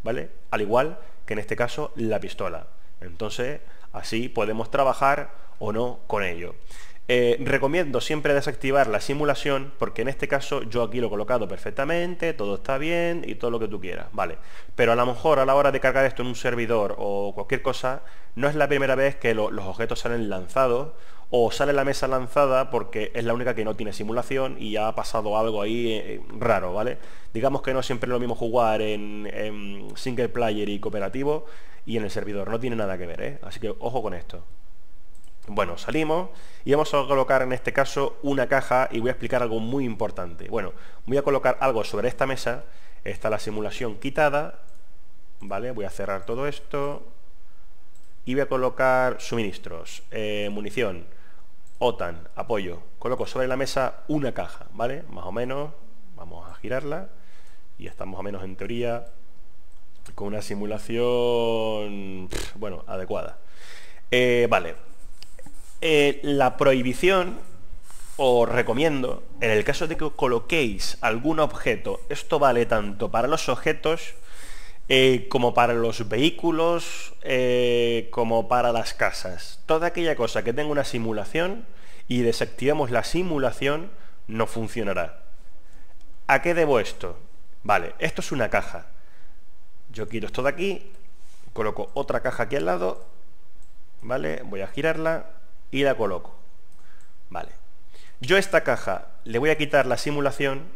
¿vale? Al igual que en este caso la pistola. Entonces, así podemos trabajar o no con ello. Eh, recomiendo siempre desactivar la simulación, porque en este caso yo aquí lo he colocado perfectamente, todo está bien y todo lo que tú quieras, ¿vale? Pero a lo mejor a la hora de cargar esto en un servidor o cualquier cosa, no es la primera vez que lo, los objetos salen lanzados, o sale la mesa lanzada porque es la única que no tiene simulación y ha pasado algo ahí eh, raro, ¿vale? Digamos que no siempre es lo mismo jugar en, en single player y cooperativo y en el servidor, no tiene nada que ver, ¿eh? Así que ojo con esto. Bueno, salimos y vamos a colocar en este caso una caja y voy a explicar algo muy importante. Bueno, voy a colocar algo sobre esta mesa, está la simulación quitada, ¿vale? Voy a cerrar todo esto y voy a colocar suministros, eh, munición, OTAN, apoyo. Coloco sobre la mesa una caja, ¿vale? Más o menos, vamos a girarla y estamos más o menos en teoría con una simulación, bueno, adecuada. Eh, vale. Eh, la prohibición, os recomiendo, en el caso de que coloquéis algún objeto, esto vale tanto para los objetos eh, como para los vehículos, eh, como para las casas. Toda aquella cosa que tenga una simulación y desactivemos la simulación, no funcionará. ¿A qué debo esto? Vale, esto es una caja. Yo quito esto de aquí, coloco otra caja aquí al lado, ¿vale? Voy a girarla y la coloco. Vale. Yo a esta caja le voy a quitar la simulación,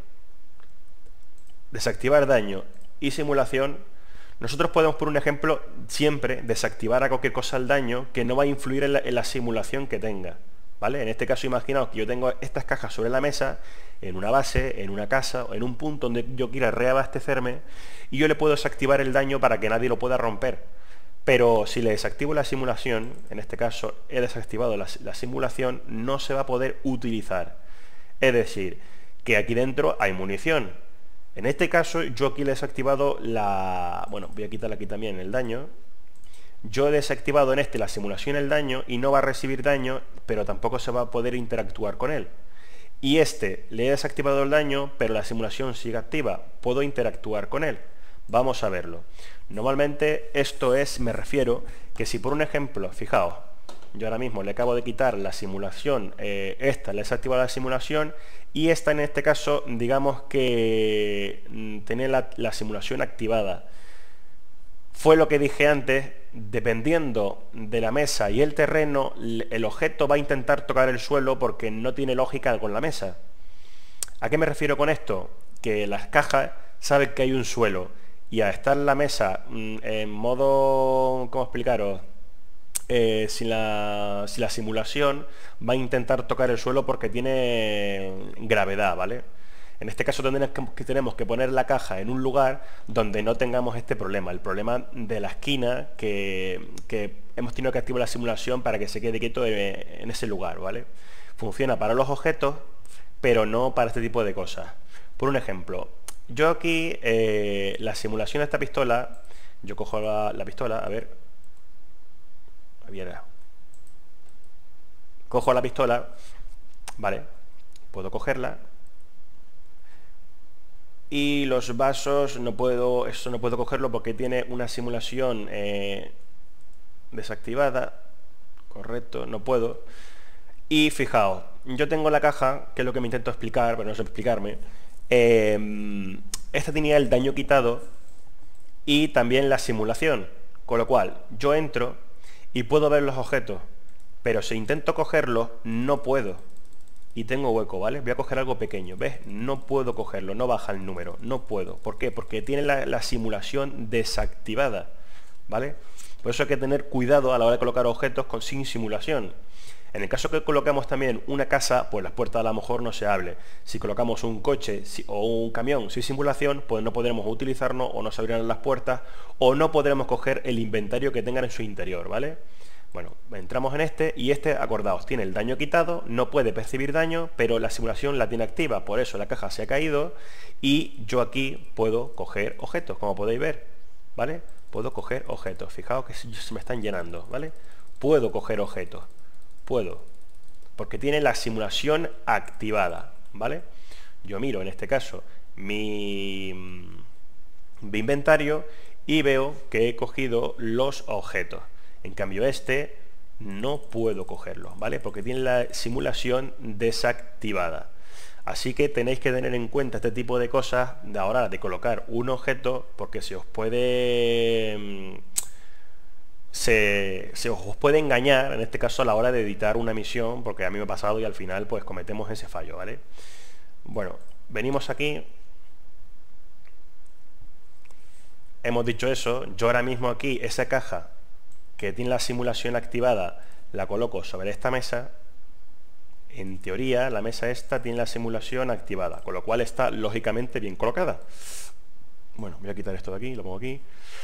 desactivar daño y simulación. Nosotros podemos, por un ejemplo, siempre desactivar a cualquier cosa el daño que no va a influir en la, en la simulación que tenga, ¿vale? En este caso, imaginaos que yo tengo estas cajas sobre la mesa, en una base, en una casa, o en un punto donde yo quiera reabastecerme, y yo le puedo desactivar el daño para que nadie lo pueda romper. Pero si le desactivo la simulación, en este caso he desactivado la, la simulación, no se va a poder utilizar. Es decir, que aquí dentro hay munición. En este caso yo aquí le he desactivado la... Bueno, voy a quitarle aquí también el daño. Yo he desactivado en este la simulación el daño y no va a recibir daño, pero tampoco se va a poder interactuar con él. Y este le he desactivado el daño, pero la simulación sigue activa. Puedo interactuar con él. Vamos a verlo. Normalmente esto es, me refiero, que si por un ejemplo, fijaos, yo ahora mismo le acabo de quitar la simulación, eh, esta le he desactivado la simulación y esta en este caso, digamos que mm, tiene la, la simulación activada. Fue lo que dije antes, dependiendo de la mesa y el terreno, el objeto va a intentar tocar el suelo porque no tiene lógica con la mesa. ¿A qué me refiero con esto? Que las cajas saben que hay un suelo. Y al estar la mesa mmm, en modo, ¿cómo explicaros? Eh, sin, la, sin la simulación va a intentar tocar el suelo porque tiene gravedad, ¿vale? En este caso tendremos que, que tenemos que poner la caja en un lugar donde no tengamos este problema, el problema de la esquina que, que hemos tenido que activar la simulación para que se quede quieto en, en ese lugar, ¿vale? Funciona para los objetos, pero no para este tipo de cosas. Por un ejemplo, yo aquí, eh, la simulación de esta pistola, yo cojo la, la pistola, a ver, cojo la pistola, vale, puedo cogerla, y los vasos no puedo, eso no puedo cogerlo porque tiene una simulación eh, desactivada, correcto, no puedo. Y fijaos, yo tengo la caja, que es lo que me intento explicar, pero no sé explicarme. Eh, esta tenía el daño quitado y también la simulación, con lo cual yo entro y puedo ver los objetos, pero si intento cogerlos no puedo y tengo hueco, ¿vale? Voy a coger algo pequeño, ¿ves? No puedo cogerlo, no baja el número, no puedo. ¿Por qué? Porque tiene la, la simulación desactivada, ¿vale? Por eso hay que tener cuidado a la hora de colocar objetos con, sin simulación. En el caso que colocamos también una casa, pues las puertas a lo mejor no se hable. Si colocamos un coche o un camión sin simulación, pues no podremos utilizarlo o no se abrirán las puertas o no podremos coger el inventario que tengan en su interior, ¿vale? Bueno, entramos en este y este, acordaos, tiene el daño quitado, no puede percibir daño, pero la simulación la tiene activa, por eso la caja se ha caído y yo aquí puedo coger objetos, como podéis ver, ¿vale? Puedo coger objetos, fijaos que se me están llenando, ¿vale? Puedo coger objetos. Puedo, porque tiene la simulación activada, ¿vale? Yo miro en este caso mi, mi inventario y veo que he cogido los objetos. En cambio este no puedo cogerlo, ¿vale? Porque tiene la simulación desactivada. Así que tenéis que tener en cuenta este tipo de cosas de ahora de colocar un objeto, porque se os puede se, se os puede engañar en este caso a la hora de editar una misión, porque a mí me ha pasado y al final pues cometemos ese fallo, ¿vale? Bueno, venimos aquí, hemos dicho eso. Yo ahora mismo aquí esa caja que tiene la simulación activada la coloco sobre esta mesa. En teoría la mesa esta tiene la simulación activada, con lo cual está lógicamente bien colocada. Bueno, voy a quitar esto de aquí, lo pongo aquí,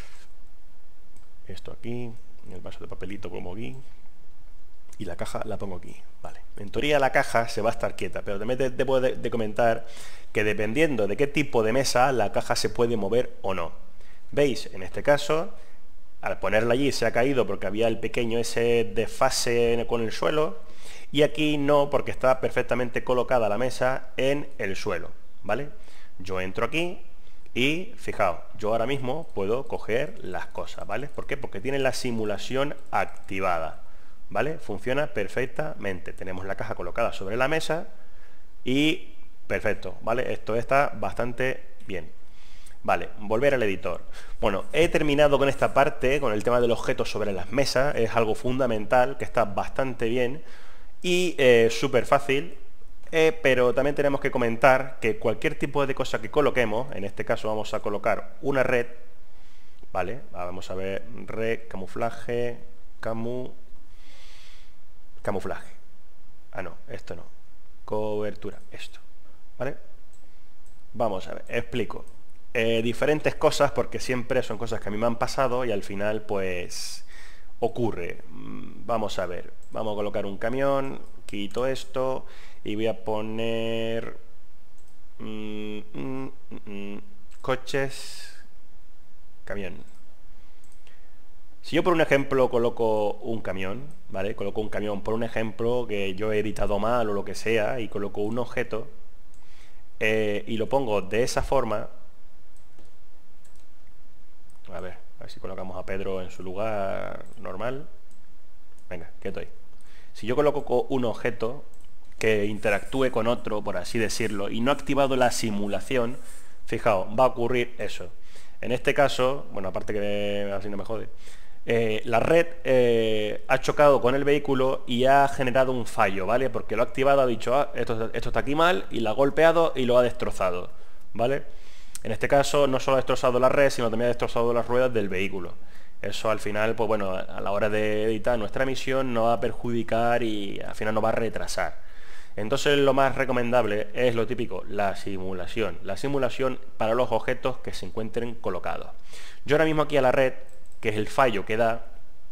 esto aquí, el vaso de papelito lo pongo aquí y la caja la pongo aquí. Vale, en teoría la caja se va a estar quieta, pero también te debo de, de comentar que dependiendo de qué tipo de mesa la caja se puede mover o no. ¿Veis? En este caso, al ponerla allí se ha caído porque había el pequeño ese desfase con el suelo, y aquí no, porque está perfectamente colocada la mesa en el suelo, ¿vale? Yo entro aquí y fijaos, yo ahora mismo puedo coger las cosas, ¿vale? ¿Por qué? Porque tiene la simulación activada, ¿vale? Funciona perfectamente. Tenemos la caja colocada sobre la mesa y perfecto, ¿vale? Esto está bastante bien. Vale, volver al editor. Bueno, he terminado con esta parte, con el tema del objeto sobre las mesas. Es algo fundamental, que está bastante bien y eh, súper fácil, eh, pero también tenemos que comentar que cualquier tipo de cosa que coloquemos, en este caso vamos a colocar una red, ¿vale? Vamos a ver, red, camuflaje, camu, camuflaje. Ah, no, esto no. Cobertura, esto, ¿vale? Vamos a ver, explico. Eh, diferentes cosas, porque siempre son cosas que a mí me han pasado y al final pues ocurre. Vamos a ver, vamos a colocar un camión, quito esto y voy a poner mm, mm, mm, coches, camión. Si yo por un ejemplo coloco un camión, ¿vale? Coloco un camión por un ejemplo que yo he editado mal o lo que sea, y coloco un objeto eh, y lo pongo de esa forma. A ver, a ver si colocamos a Pedro en su lugar normal. Venga, que estoy. Si yo coloco un objeto que interactúe con otro, por así decirlo, y no he activado la simulación, fijaos, va a ocurrir eso. En este caso, bueno, aparte que así no me jode, eh, la red eh, ha chocado con el vehículo y ha generado un fallo, ¿vale? Porque lo ha activado, ha dicho, ah, esto, esto está aquí mal, y lo ha golpeado y lo ha destrozado, ¿vale? En este caso no solo ha destrozado la red, sino también ha destrozado las ruedas del vehículo. Eso al final, pues bueno, a la hora de editar nuestra misión nos va a perjudicar y al final nos va a retrasar. Entonces lo más recomendable es lo típico, la simulación. La simulación para los objetos que se encuentren colocados. Yo ahora mismo aquí a la red, que es el fallo que da,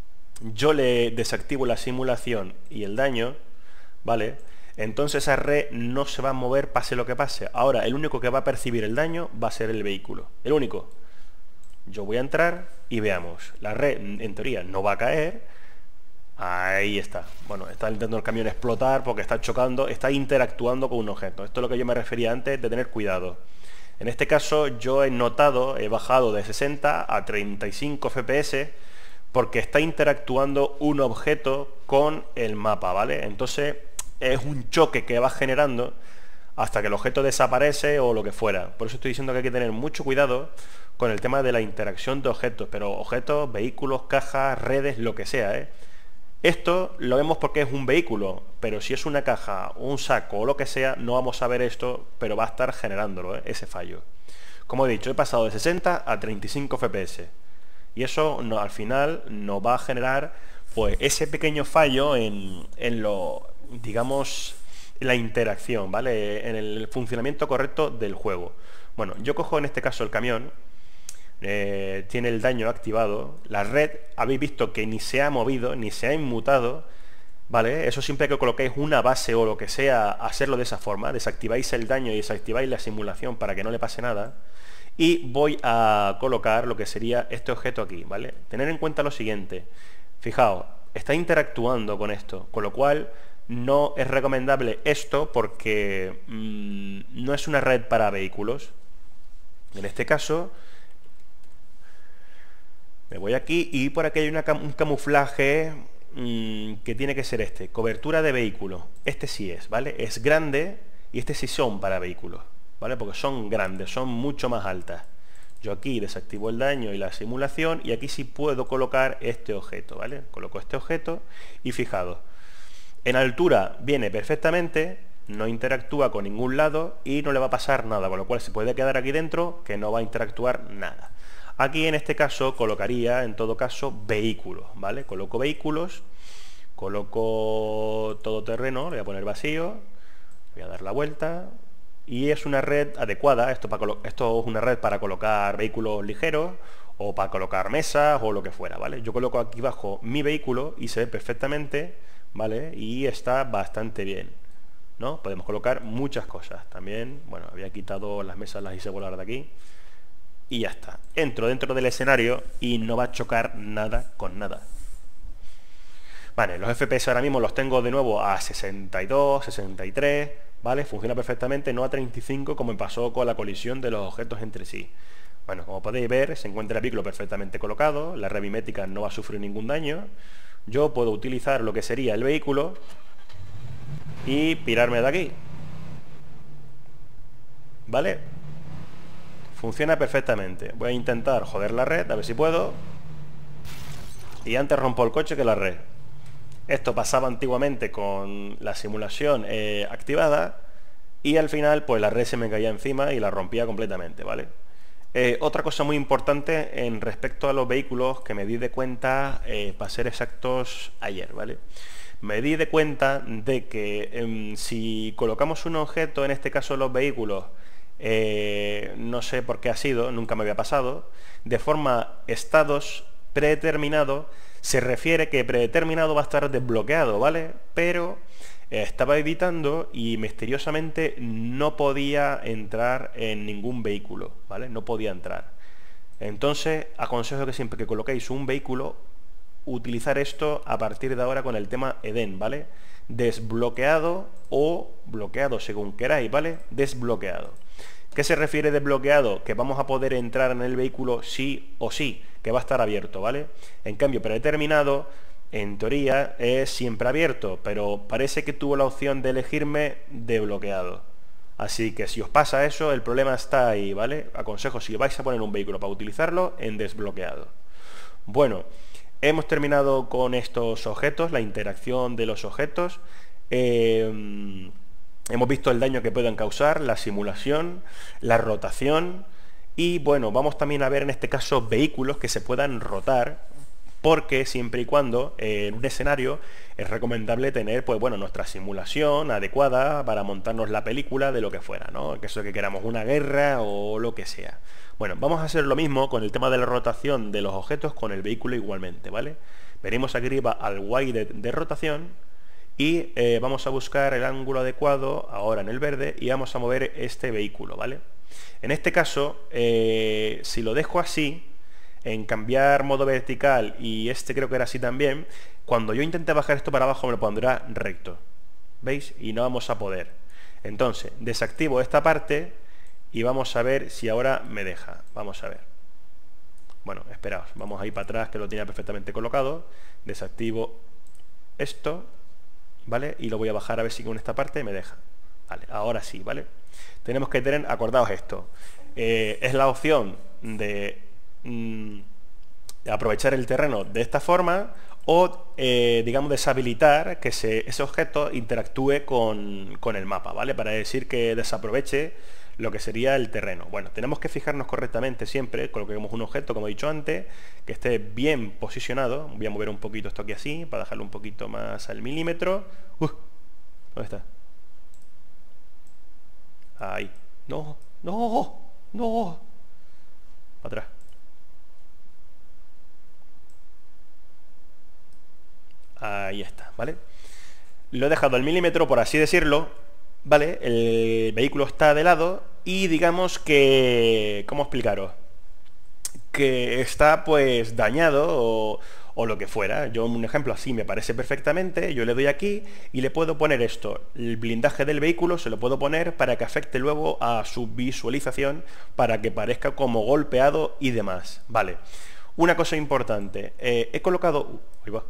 yo le desactivo la simulación y el daño, ¿vale? Entonces esa red no se va a mover pase lo que pase. Ahora el único que va a percibir el daño va a ser el vehículo. El único. Yo voy a entrar y veamos. La red en teoría no va a caer. Ahí está. Bueno, está intentando el camión explotar porque está chocando, está interactuando con un objeto. Esto es lo que yo me refería antes de tener cuidado. En este caso yo he notado, he bajado de sesenta a treinta y cinco F P S porque está interactuando un objeto con el mapa, ¿vale? Entonces es un choque que va generando hasta que el objeto desaparece o lo que fuera. Por eso estoy diciendo que hay que tener mucho cuidado con el tema de la interacción de objetos, pero objetos, vehículos, cajas, redes, lo que sea, ¿eh? Esto lo vemos porque es un vehículo, pero si es una caja, un saco o lo que sea, no vamos a ver esto, pero va a estar generándolo, ¿eh? Ese fallo. Como he dicho, he pasado de sesenta a treinta y cinco F P S. Y eso no, al final nos va a generar pues ese pequeño fallo en, en lo, digamos, la interacción, ¿vale? En el funcionamiento correcto del juego. Bueno, yo cojo en este caso el camión, eh, tiene el daño activado, la red, habéis visto que ni se ha movido, ni se ha inmutado, ¿vale? Eso siempre que coloquéis una base o lo que sea, hacerlo de esa forma, desactiváis el daño y desactiváis la simulación para que no le pase nada. Y voy a colocar lo que sería este objeto aquí, ¿vale? Tener en cuenta lo siguiente, fijaos, está interactuando con esto, con lo cual no es recomendable esto porque mmm, no es una red para vehículos. En este caso, Me voy aquí y por aquí hay una cam un camuflaje mmm, que tiene que ser este, cobertura de vehículo. Este sí es, ¿vale? Es grande y este sí son para vehículos, ¿vale? Porque son grandes, son mucho más altas. Yo aquí desactivo el daño y la simulación y aquí sí puedo colocar este objeto, ¿vale? Coloco este objeto y fijaos, en altura viene perfectamente, no interactúa con ningún lado y no le va a pasar nada, con lo cual se puede quedar aquí dentro que no va a interactuar nada. Aquí en este caso colocaría en todo caso vehículos, ¿vale? Coloco vehículos, coloco todoterreno, le voy a poner vacío, voy a dar la vuelta y es una red adecuada, esto, para esto es una red para colocar vehículos ligeros o para colocar mesas o lo que fuera, ¿vale? Yo coloco aquí abajo mi vehículo y se ve perfectamente, ¿vale? Y está bastante bien, ¿no? Podemos colocar muchas cosas. También, bueno, había quitado las mesas, las hice volar de aquí y ya está. Entro dentro del escenario y no va a chocar nada con nada. Vale, los F P S ahora mismo los tengo de nuevo a sesenta y dos, sesenta y tres, ¿vale? Funciona perfectamente, no a treinta y cinco como me pasó con la colisión de los objetos entre sí. Bueno, como podéis ver, se encuentra el vehículo perfectamente colocado, la red mimética no va a sufrir ningún daño. Yo puedo utilizar lo que sería el vehículo y pirarme de aquí, ¿vale? Funciona perfectamente. Voy a intentar joder la red, a ver si puedo. Y antes rompo el coche que la red. Esto pasaba antiguamente con la simulación eh, activada y al final pues la red se me caía encima y la rompía completamente, ¿vale? Eh, otra cosa muy importante en respecto a los vehículos que me di de cuenta, eh, para ser exactos, ayer, ¿vale? Me di de cuenta de que eh, si colocamos un objeto, en este caso los vehículos, eh, no sé por qué ha sido, nunca me había pasado, de forma estados predeterminado, se refiere que predeterminado va a estar desbloqueado, ¿vale? Pero eh, estaba editando y misteriosamente no podía entrar en ningún vehículo, ¿vale? No podía entrar. Entonces, aconsejo que siempre que coloquéis un vehículo, utilizar esto a partir de ahora con el tema Eden, ¿vale? Desbloqueado o bloqueado, según queráis, ¿vale? Desbloqueado. ¿Qué se refiere desbloqueado? Que vamos a poder entrar en el vehículo sí o sí, que va a estar abierto, ¿vale? En cambio, predeterminado, en teoría, es siempre abierto, pero parece que tuvo la opción de elegirme desbloqueado. Así que si os pasa eso, el problema está ahí, ¿vale? Aconsejo, si vais a poner un vehículo para utilizarlo, en desbloqueado. Bueno, hemos terminado con estos objetos, la interacción de los objetos. Eh, hemos visto el daño que pueden causar, la simulación, la rotación. Y bueno, vamos también a ver en este caso vehículos que se puedan rotar, porque siempre y cuando eh, en un escenario es recomendable tener, pues bueno, nuestra simulación adecuada para montarnos la película de lo que fuera, ¿no? Que eso que queramos una guerra o lo que sea. Bueno, vamos a hacer lo mismo con el tema de la rotación de los objetos con el vehículo igualmente, ¿vale? Venimos aquí arriba al wide de, de rotación y eh, vamos a buscar el ángulo adecuado ahora en el verde y vamos a mover este vehículo, ¿vale? En este caso, eh, si lo dejo así, en cambiar modo vertical, y este creo que era así también, cuando yo intente bajar esto para abajo me lo pondrá recto, ¿veis? Y no vamos a poder. Entonces, desactivo esta parte y vamos a ver si ahora me deja. Vamos a ver. Bueno, esperaos, vamos a ir para atrás, que lo tenía perfectamente colocado. Desactivo esto, ¿vale? Y lo voy a bajar a ver si con esta parte me deja. Vale, ahora sí, ¿vale? Tenemos que tener, acordaos esto, eh, es la opción de mm, aprovechar el terreno de esta forma o, eh, digamos, deshabilitar que se, ese objeto interactúe con, con el mapa, ¿vale? Para decir que desaproveche lo que sería el terreno. Bueno, tenemos que fijarnos correctamente siempre, coloquemos un objeto, como he dicho antes, que esté bien posicionado. Voy a mover un poquito esto aquí así, para dejarlo un poquito más al milímetro. Uh, ¿dónde está? Ahí. No, no, no. Atrás. Ahí está, ¿vale? Lo he dejado al milímetro, por así decirlo, ¿vale? El vehículo está de lado y digamos que... ¿Cómo explicaros? Que está pues dañado o, o lo que fuera. Yo un ejemplo así me parece perfectamente, yo le doy aquí y le puedo poner esto, el blindaje del vehículo se lo puedo poner para que afecte luego a su visualización, para que parezca como golpeado y demás, ¿vale? Una cosa importante, eh, he colocado... Uh, ahí va.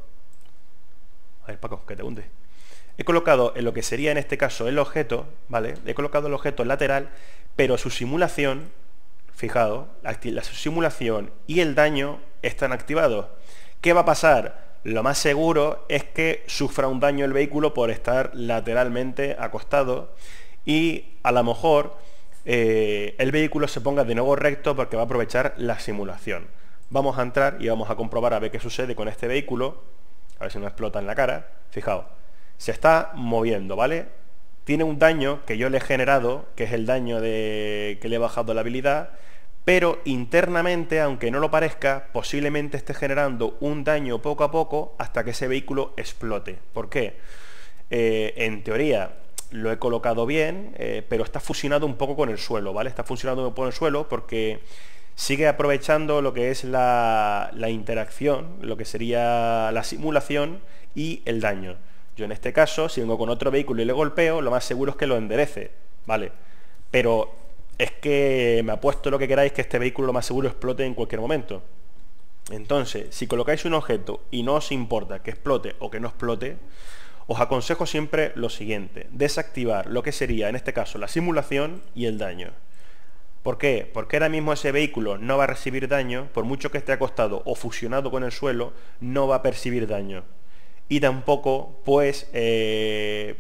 A ver, Paco, que te hunde. He colocado en lo que sería en este caso el objeto, ¿vale? He colocado el objeto lateral, pero su simulación, fijaos, la, la simulación y el daño están activados. ¿Qué va a pasar? Lo más seguro es que sufra un daño el vehículo por estar lateralmente acostado y a lo mejor eh, el vehículo se ponga de nuevo recto porque va a aprovechar la simulación. Vamos a entrar y vamos a comprobar a ver qué sucede con este vehículo. A ver si no explota en la cara. Fijaos, se está moviendo, ¿vale? Tiene un daño que yo le he generado, que es el daño de que le he bajado la habilidad, pero internamente, aunque no lo parezca, posiblemente esté generando un daño poco a poco hasta que ese vehículo explote. ¿Por qué? Eh, en teoría lo he colocado bien, eh, pero está fusionado un poco con el suelo, ¿vale? Está funcionando un poco con el suelo porque sigue aprovechando lo que es la, la interacción, lo que sería la simulación y el daño. Yo en este caso, si vengo con otro vehículo y le golpeo, lo más seguro es que lo enderece, ¿vale? Pero es que me apuesto lo que queráis que este vehículo lo más seguro explote en cualquier momento. Entonces, si colocáis un objeto y no os importa que explote o que no explote, os aconsejo siempre lo siguiente: desactivar lo que sería en este caso la simulación y el daño. ¿Por qué? Porque ahora mismo ese vehículo no va a recibir daño, por mucho que esté acostado o fusionado con el suelo, no va a percibir daño. Y tampoco, pues, eh,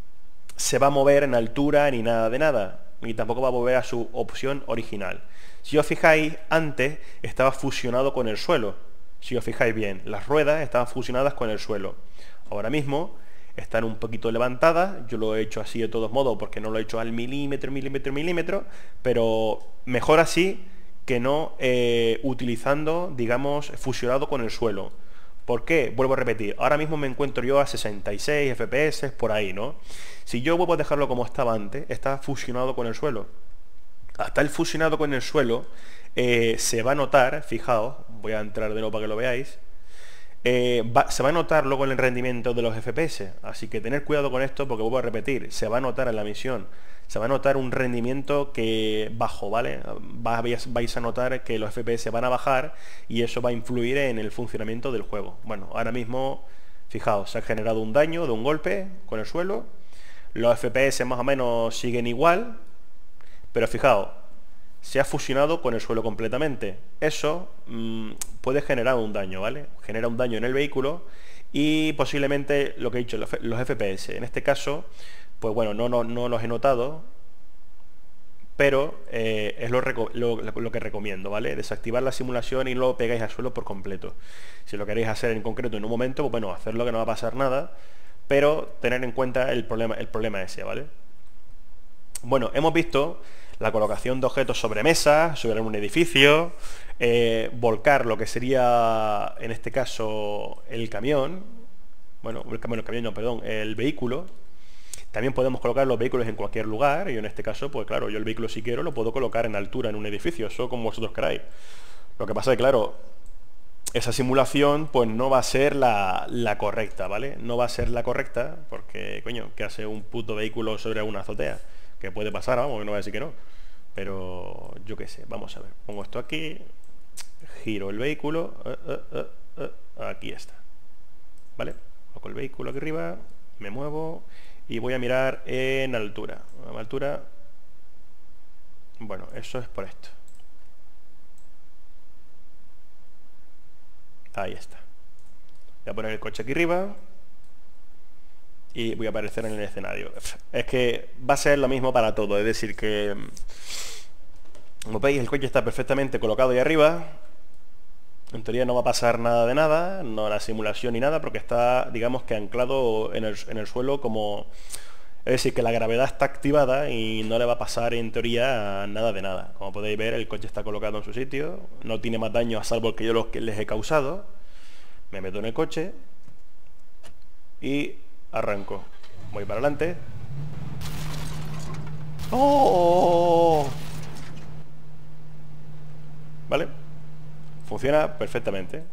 se va a mover en altura ni nada de nada. Y tampoco va a volver a su opción original. Si os fijáis, antes estaba fusionado con el suelo. Si os fijáis bien, las ruedas estaban fusionadas con el suelo. Ahora mismo están un poquito levantadas. Yo lo he hecho así de todos modos porque no lo he hecho al milímetro, milímetro, milímetro. Pero mejor así que no eh, utilizando, digamos, fusionado con el suelo. ¿Por qué? Vuelvo a repetir, ahora mismo me encuentro yo a sesenta y seis F P S, por ahí, ¿no? Si yo vuelvo a dejarlo como estaba antes, está fusionado con el suelo. Hasta el fusionado con el suelo, eh, se va a notar, fijaos, voy a entrar de nuevo para que lo veáis, eh, va, se va a notar luego en el rendimiento de los F P S, así que tener cuidado con esto porque vuelvo a repetir, se va a notar en la misión, se va a notar un rendimiento que bajo, ¿vale? Vais, vais a notar que los F P S van a bajar y eso va a influir en el funcionamiento del juego. Bueno, ahora mismo, fijaos, se ha generado un daño de un golpe con el suelo, los F P S más o menos siguen igual, pero fijaos, se ha fusionado con el suelo completamente. Eso mmm, puede generar un daño, ¿vale? Genera un daño en el vehículo y posiblemente, lo que he dicho, los, los F P S. En este caso, pues bueno, no, no, no los he notado, pero eh, es lo, lo, lo que recomiendo, ¿vale? Desactivar la simulación y no lo pegáis al suelo por completo. Si lo queréis hacer en concreto en un momento, pues bueno, hacerlo que no va a pasar nada, pero tener en cuenta el problema, el problema ese, ¿vale? Bueno, hemos visto la colocación de objetos sobre mesas, sobre un edificio, eh, volcar lo que sería, en este caso, el camión, bueno, el camión, el camión no, perdón, el vehículo. También podemos colocar los vehículos en cualquier lugar, y en este caso, pues claro, yo el vehículo si quiero lo puedo colocar en altura en un edificio, eso como vosotros queráis. Lo que pasa es que, claro, esa simulación pues no va a ser la, la correcta, ¿vale? No va a ser la correcta porque, coño, ¿qué hace un puto vehículo sobre una azotea? Que puede pasar, vamos, que no voy a decir que no. Pero yo qué sé, vamos a ver. Pongo esto aquí, giro el vehículo, uh, uh, uh, uh, aquí está. ¿Vale? Coloco el vehículo aquí arriba, me muevo y voy a mirar en altura. A altura, bueno, eso es por esto. Ahí está. Voy a poner el coche aquí arriba y voy a aparecer en el escenario. Es que va a ser lo mismo para todo, es decir que, como veis, el coche está perfectamente colocado ahí arriba. En teoría no va a pasar nada de nada, no la simulación ni nada, porque está, digamos que anclado en el, en el suelo como... Es decir, que la gravedad está activada y no le va a pasar en teoría nada de nada. Como podéis ver, el coche está colocado en su sitio, no tiene más daño a salvo el que yo los que les he causado. Me meto en el coche y arranco. Voy para adelante. ¡Oh! ¿Vale? Funciona perfectamente.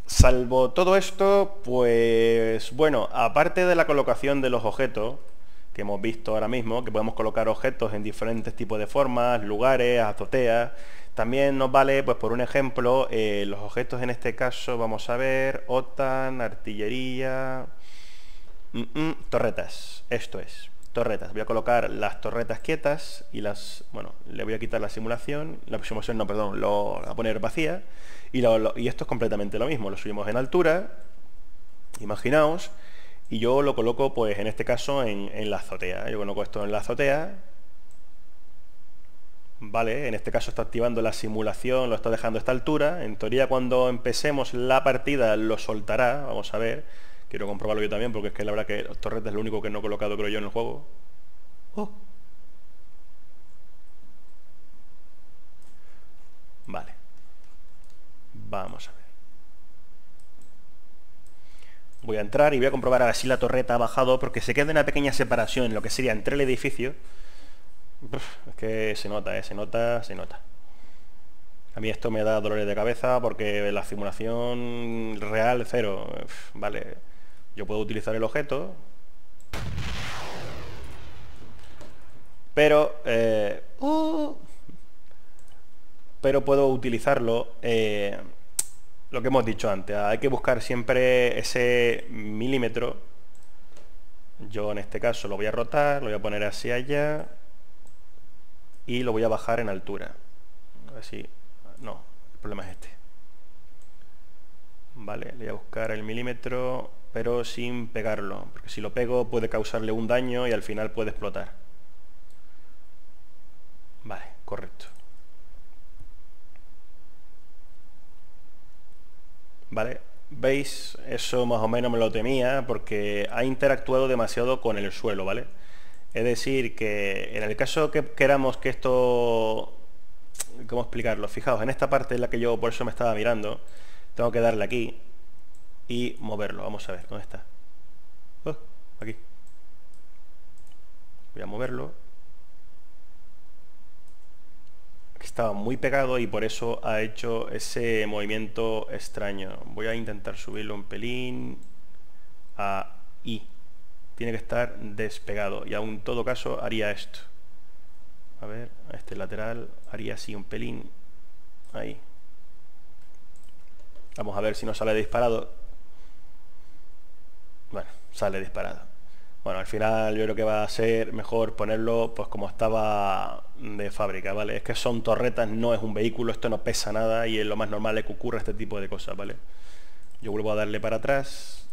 Salvo todo esto, pues bueno, aparte de la colocación de los objetos, que hemos visto ahora mismo, que podemos colocar objetos en diferentes tipos de formas, lugares, azoteas. También nos vale, pues por un ejemplo, eh, los objetos en este caso, vamos a ver, OTAN, artillería, mm, mm, torretas, esto es, torretas. Voy a colocar las torretas quietas y las, bueno, le voy a quitar la simulación, la simulación no, perdón, lo voy a poner vacía, y, lo, lo, y esto es completamente lo mismo, lo subimos en altura, imaginaos, y yo lo coloco, pues en este caso, en, en la azotea. Yo coloco esto en la azotea. Vale, en este caso está activando la simulación, lo está dejando a esta altura. En teoría cuando empecemos la partida lo soltará, vamos a ver. Quiero comprobarlo yo también porque es que la verdad que los torretas es lo único que no he colocado, creo yo, en el juego. Oh. Vale. Vamos a ver. Voy a entrar y voy a comprobar ahora si la torreta ha bajado, porque se queda una pequeña separación en lo que sería entre el edificio. Uf, es que se nota, ¿eh? se nota, se nota. A mí esto me da dolores de cabeza porque la simulación real, cero. Uf, vale, yo puedo utilizar el objeto, pero eh, uh, pero puedo utilizarlo, eh, lo que hemos dicho antes, hay que buscar siempre ese milímetro. Yo en este caso lo voy a rotar, lo voy a poner hacia allá y lo voy a bajar en altura. A ver si... no, el problema es este. Vale, le voy a buscar el milímetro, pero sin pegarlo, porque si lo pego puede causarle un daño y al final puede explotar. Vale, correcto. Vale, veis, eso más o menos me lo temía porque ha interactuado demasiado con el suelo, ¿vale? Es decir, que en el caso que queramos que esto... ¿cómo explicarlo? Fijaos, en esta parte en la que yo por eso me estaba mirando, tengo que darle aquí y moverlo. Vamos a ver, ¿dónde está? Oh, aquí. Voy a moverlo. Estaba muy pegado y por eso ha hecho ese movimiento extraño. Voy a intentar subirlo un pelín. Ahí. Tiene que estar despegado. Y aún en todo caso haría esto. A ver, este lateral haría así un pelín. Ahí. Vamos a ver si no sale disparado. Bueno, sale disparado. Bueno, al final yo creo que va a ser mejor ponerlo pues como estaba de fábrica, ¿vale? Es que son torretas, no es un vehículo, esto no pesa nada y es lo más normal es que ocurra este tipo de cosas, ¿vale? Yo vuelvo a darle para atrás.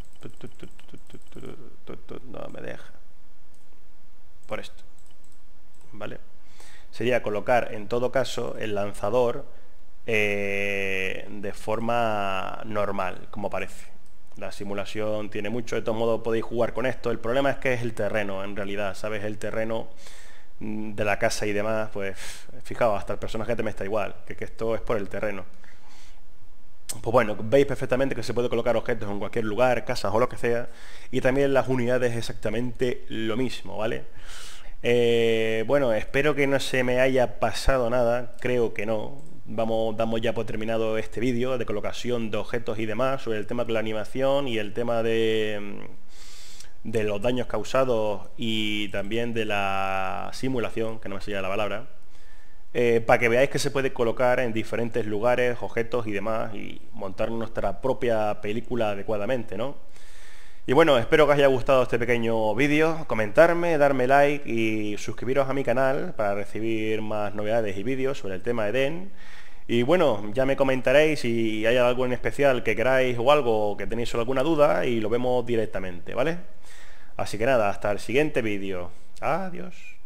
No me deja. Por esto. ¿Vale? Sería colocar en todo caso el lanzador eh, de forma normal, como parece. La simulación tiene mucho, de todos modos podéis jugar con esto. El problema es que es el terreno, en realidad, ¿sabes? El terreno de la casa y demás, pues fijaos, hasta el personaje te me está igual, que, que esto es por el terreno. Pues bueno, veis perfectamente que se puede colocar objetos en cualquier lugar, casas o lo que sea, y también las unidades exactamente lo mismo, ¿vale? Eh, bueno, espero que no se me haya pasado nada, creo que no. Vamos, damos ya por terminado este vídeo de colocación de objetos y demás sobre el tema de la animación y el tema de, de los daños causados y también de la simulación, que no me sale la palabra, eh, para que veáis que se puede colocar en diferentes lugares, objetos y demás y montar nuestra propia película adecuadamente, ¿no? Y bueno, espero que os haya gustado este pequeño vídeo, comentarme, darme like y suscribiros a mi canal para recibir más novedades y vídeos sobre el tema Eden. Y bueno, ya me comentaréis si hay algo en especial que queráis o algo que tenéis alguna duda y lo vemos directamente, ¿vale? Así que nada, hasta el siguiente vídeo. Adiós.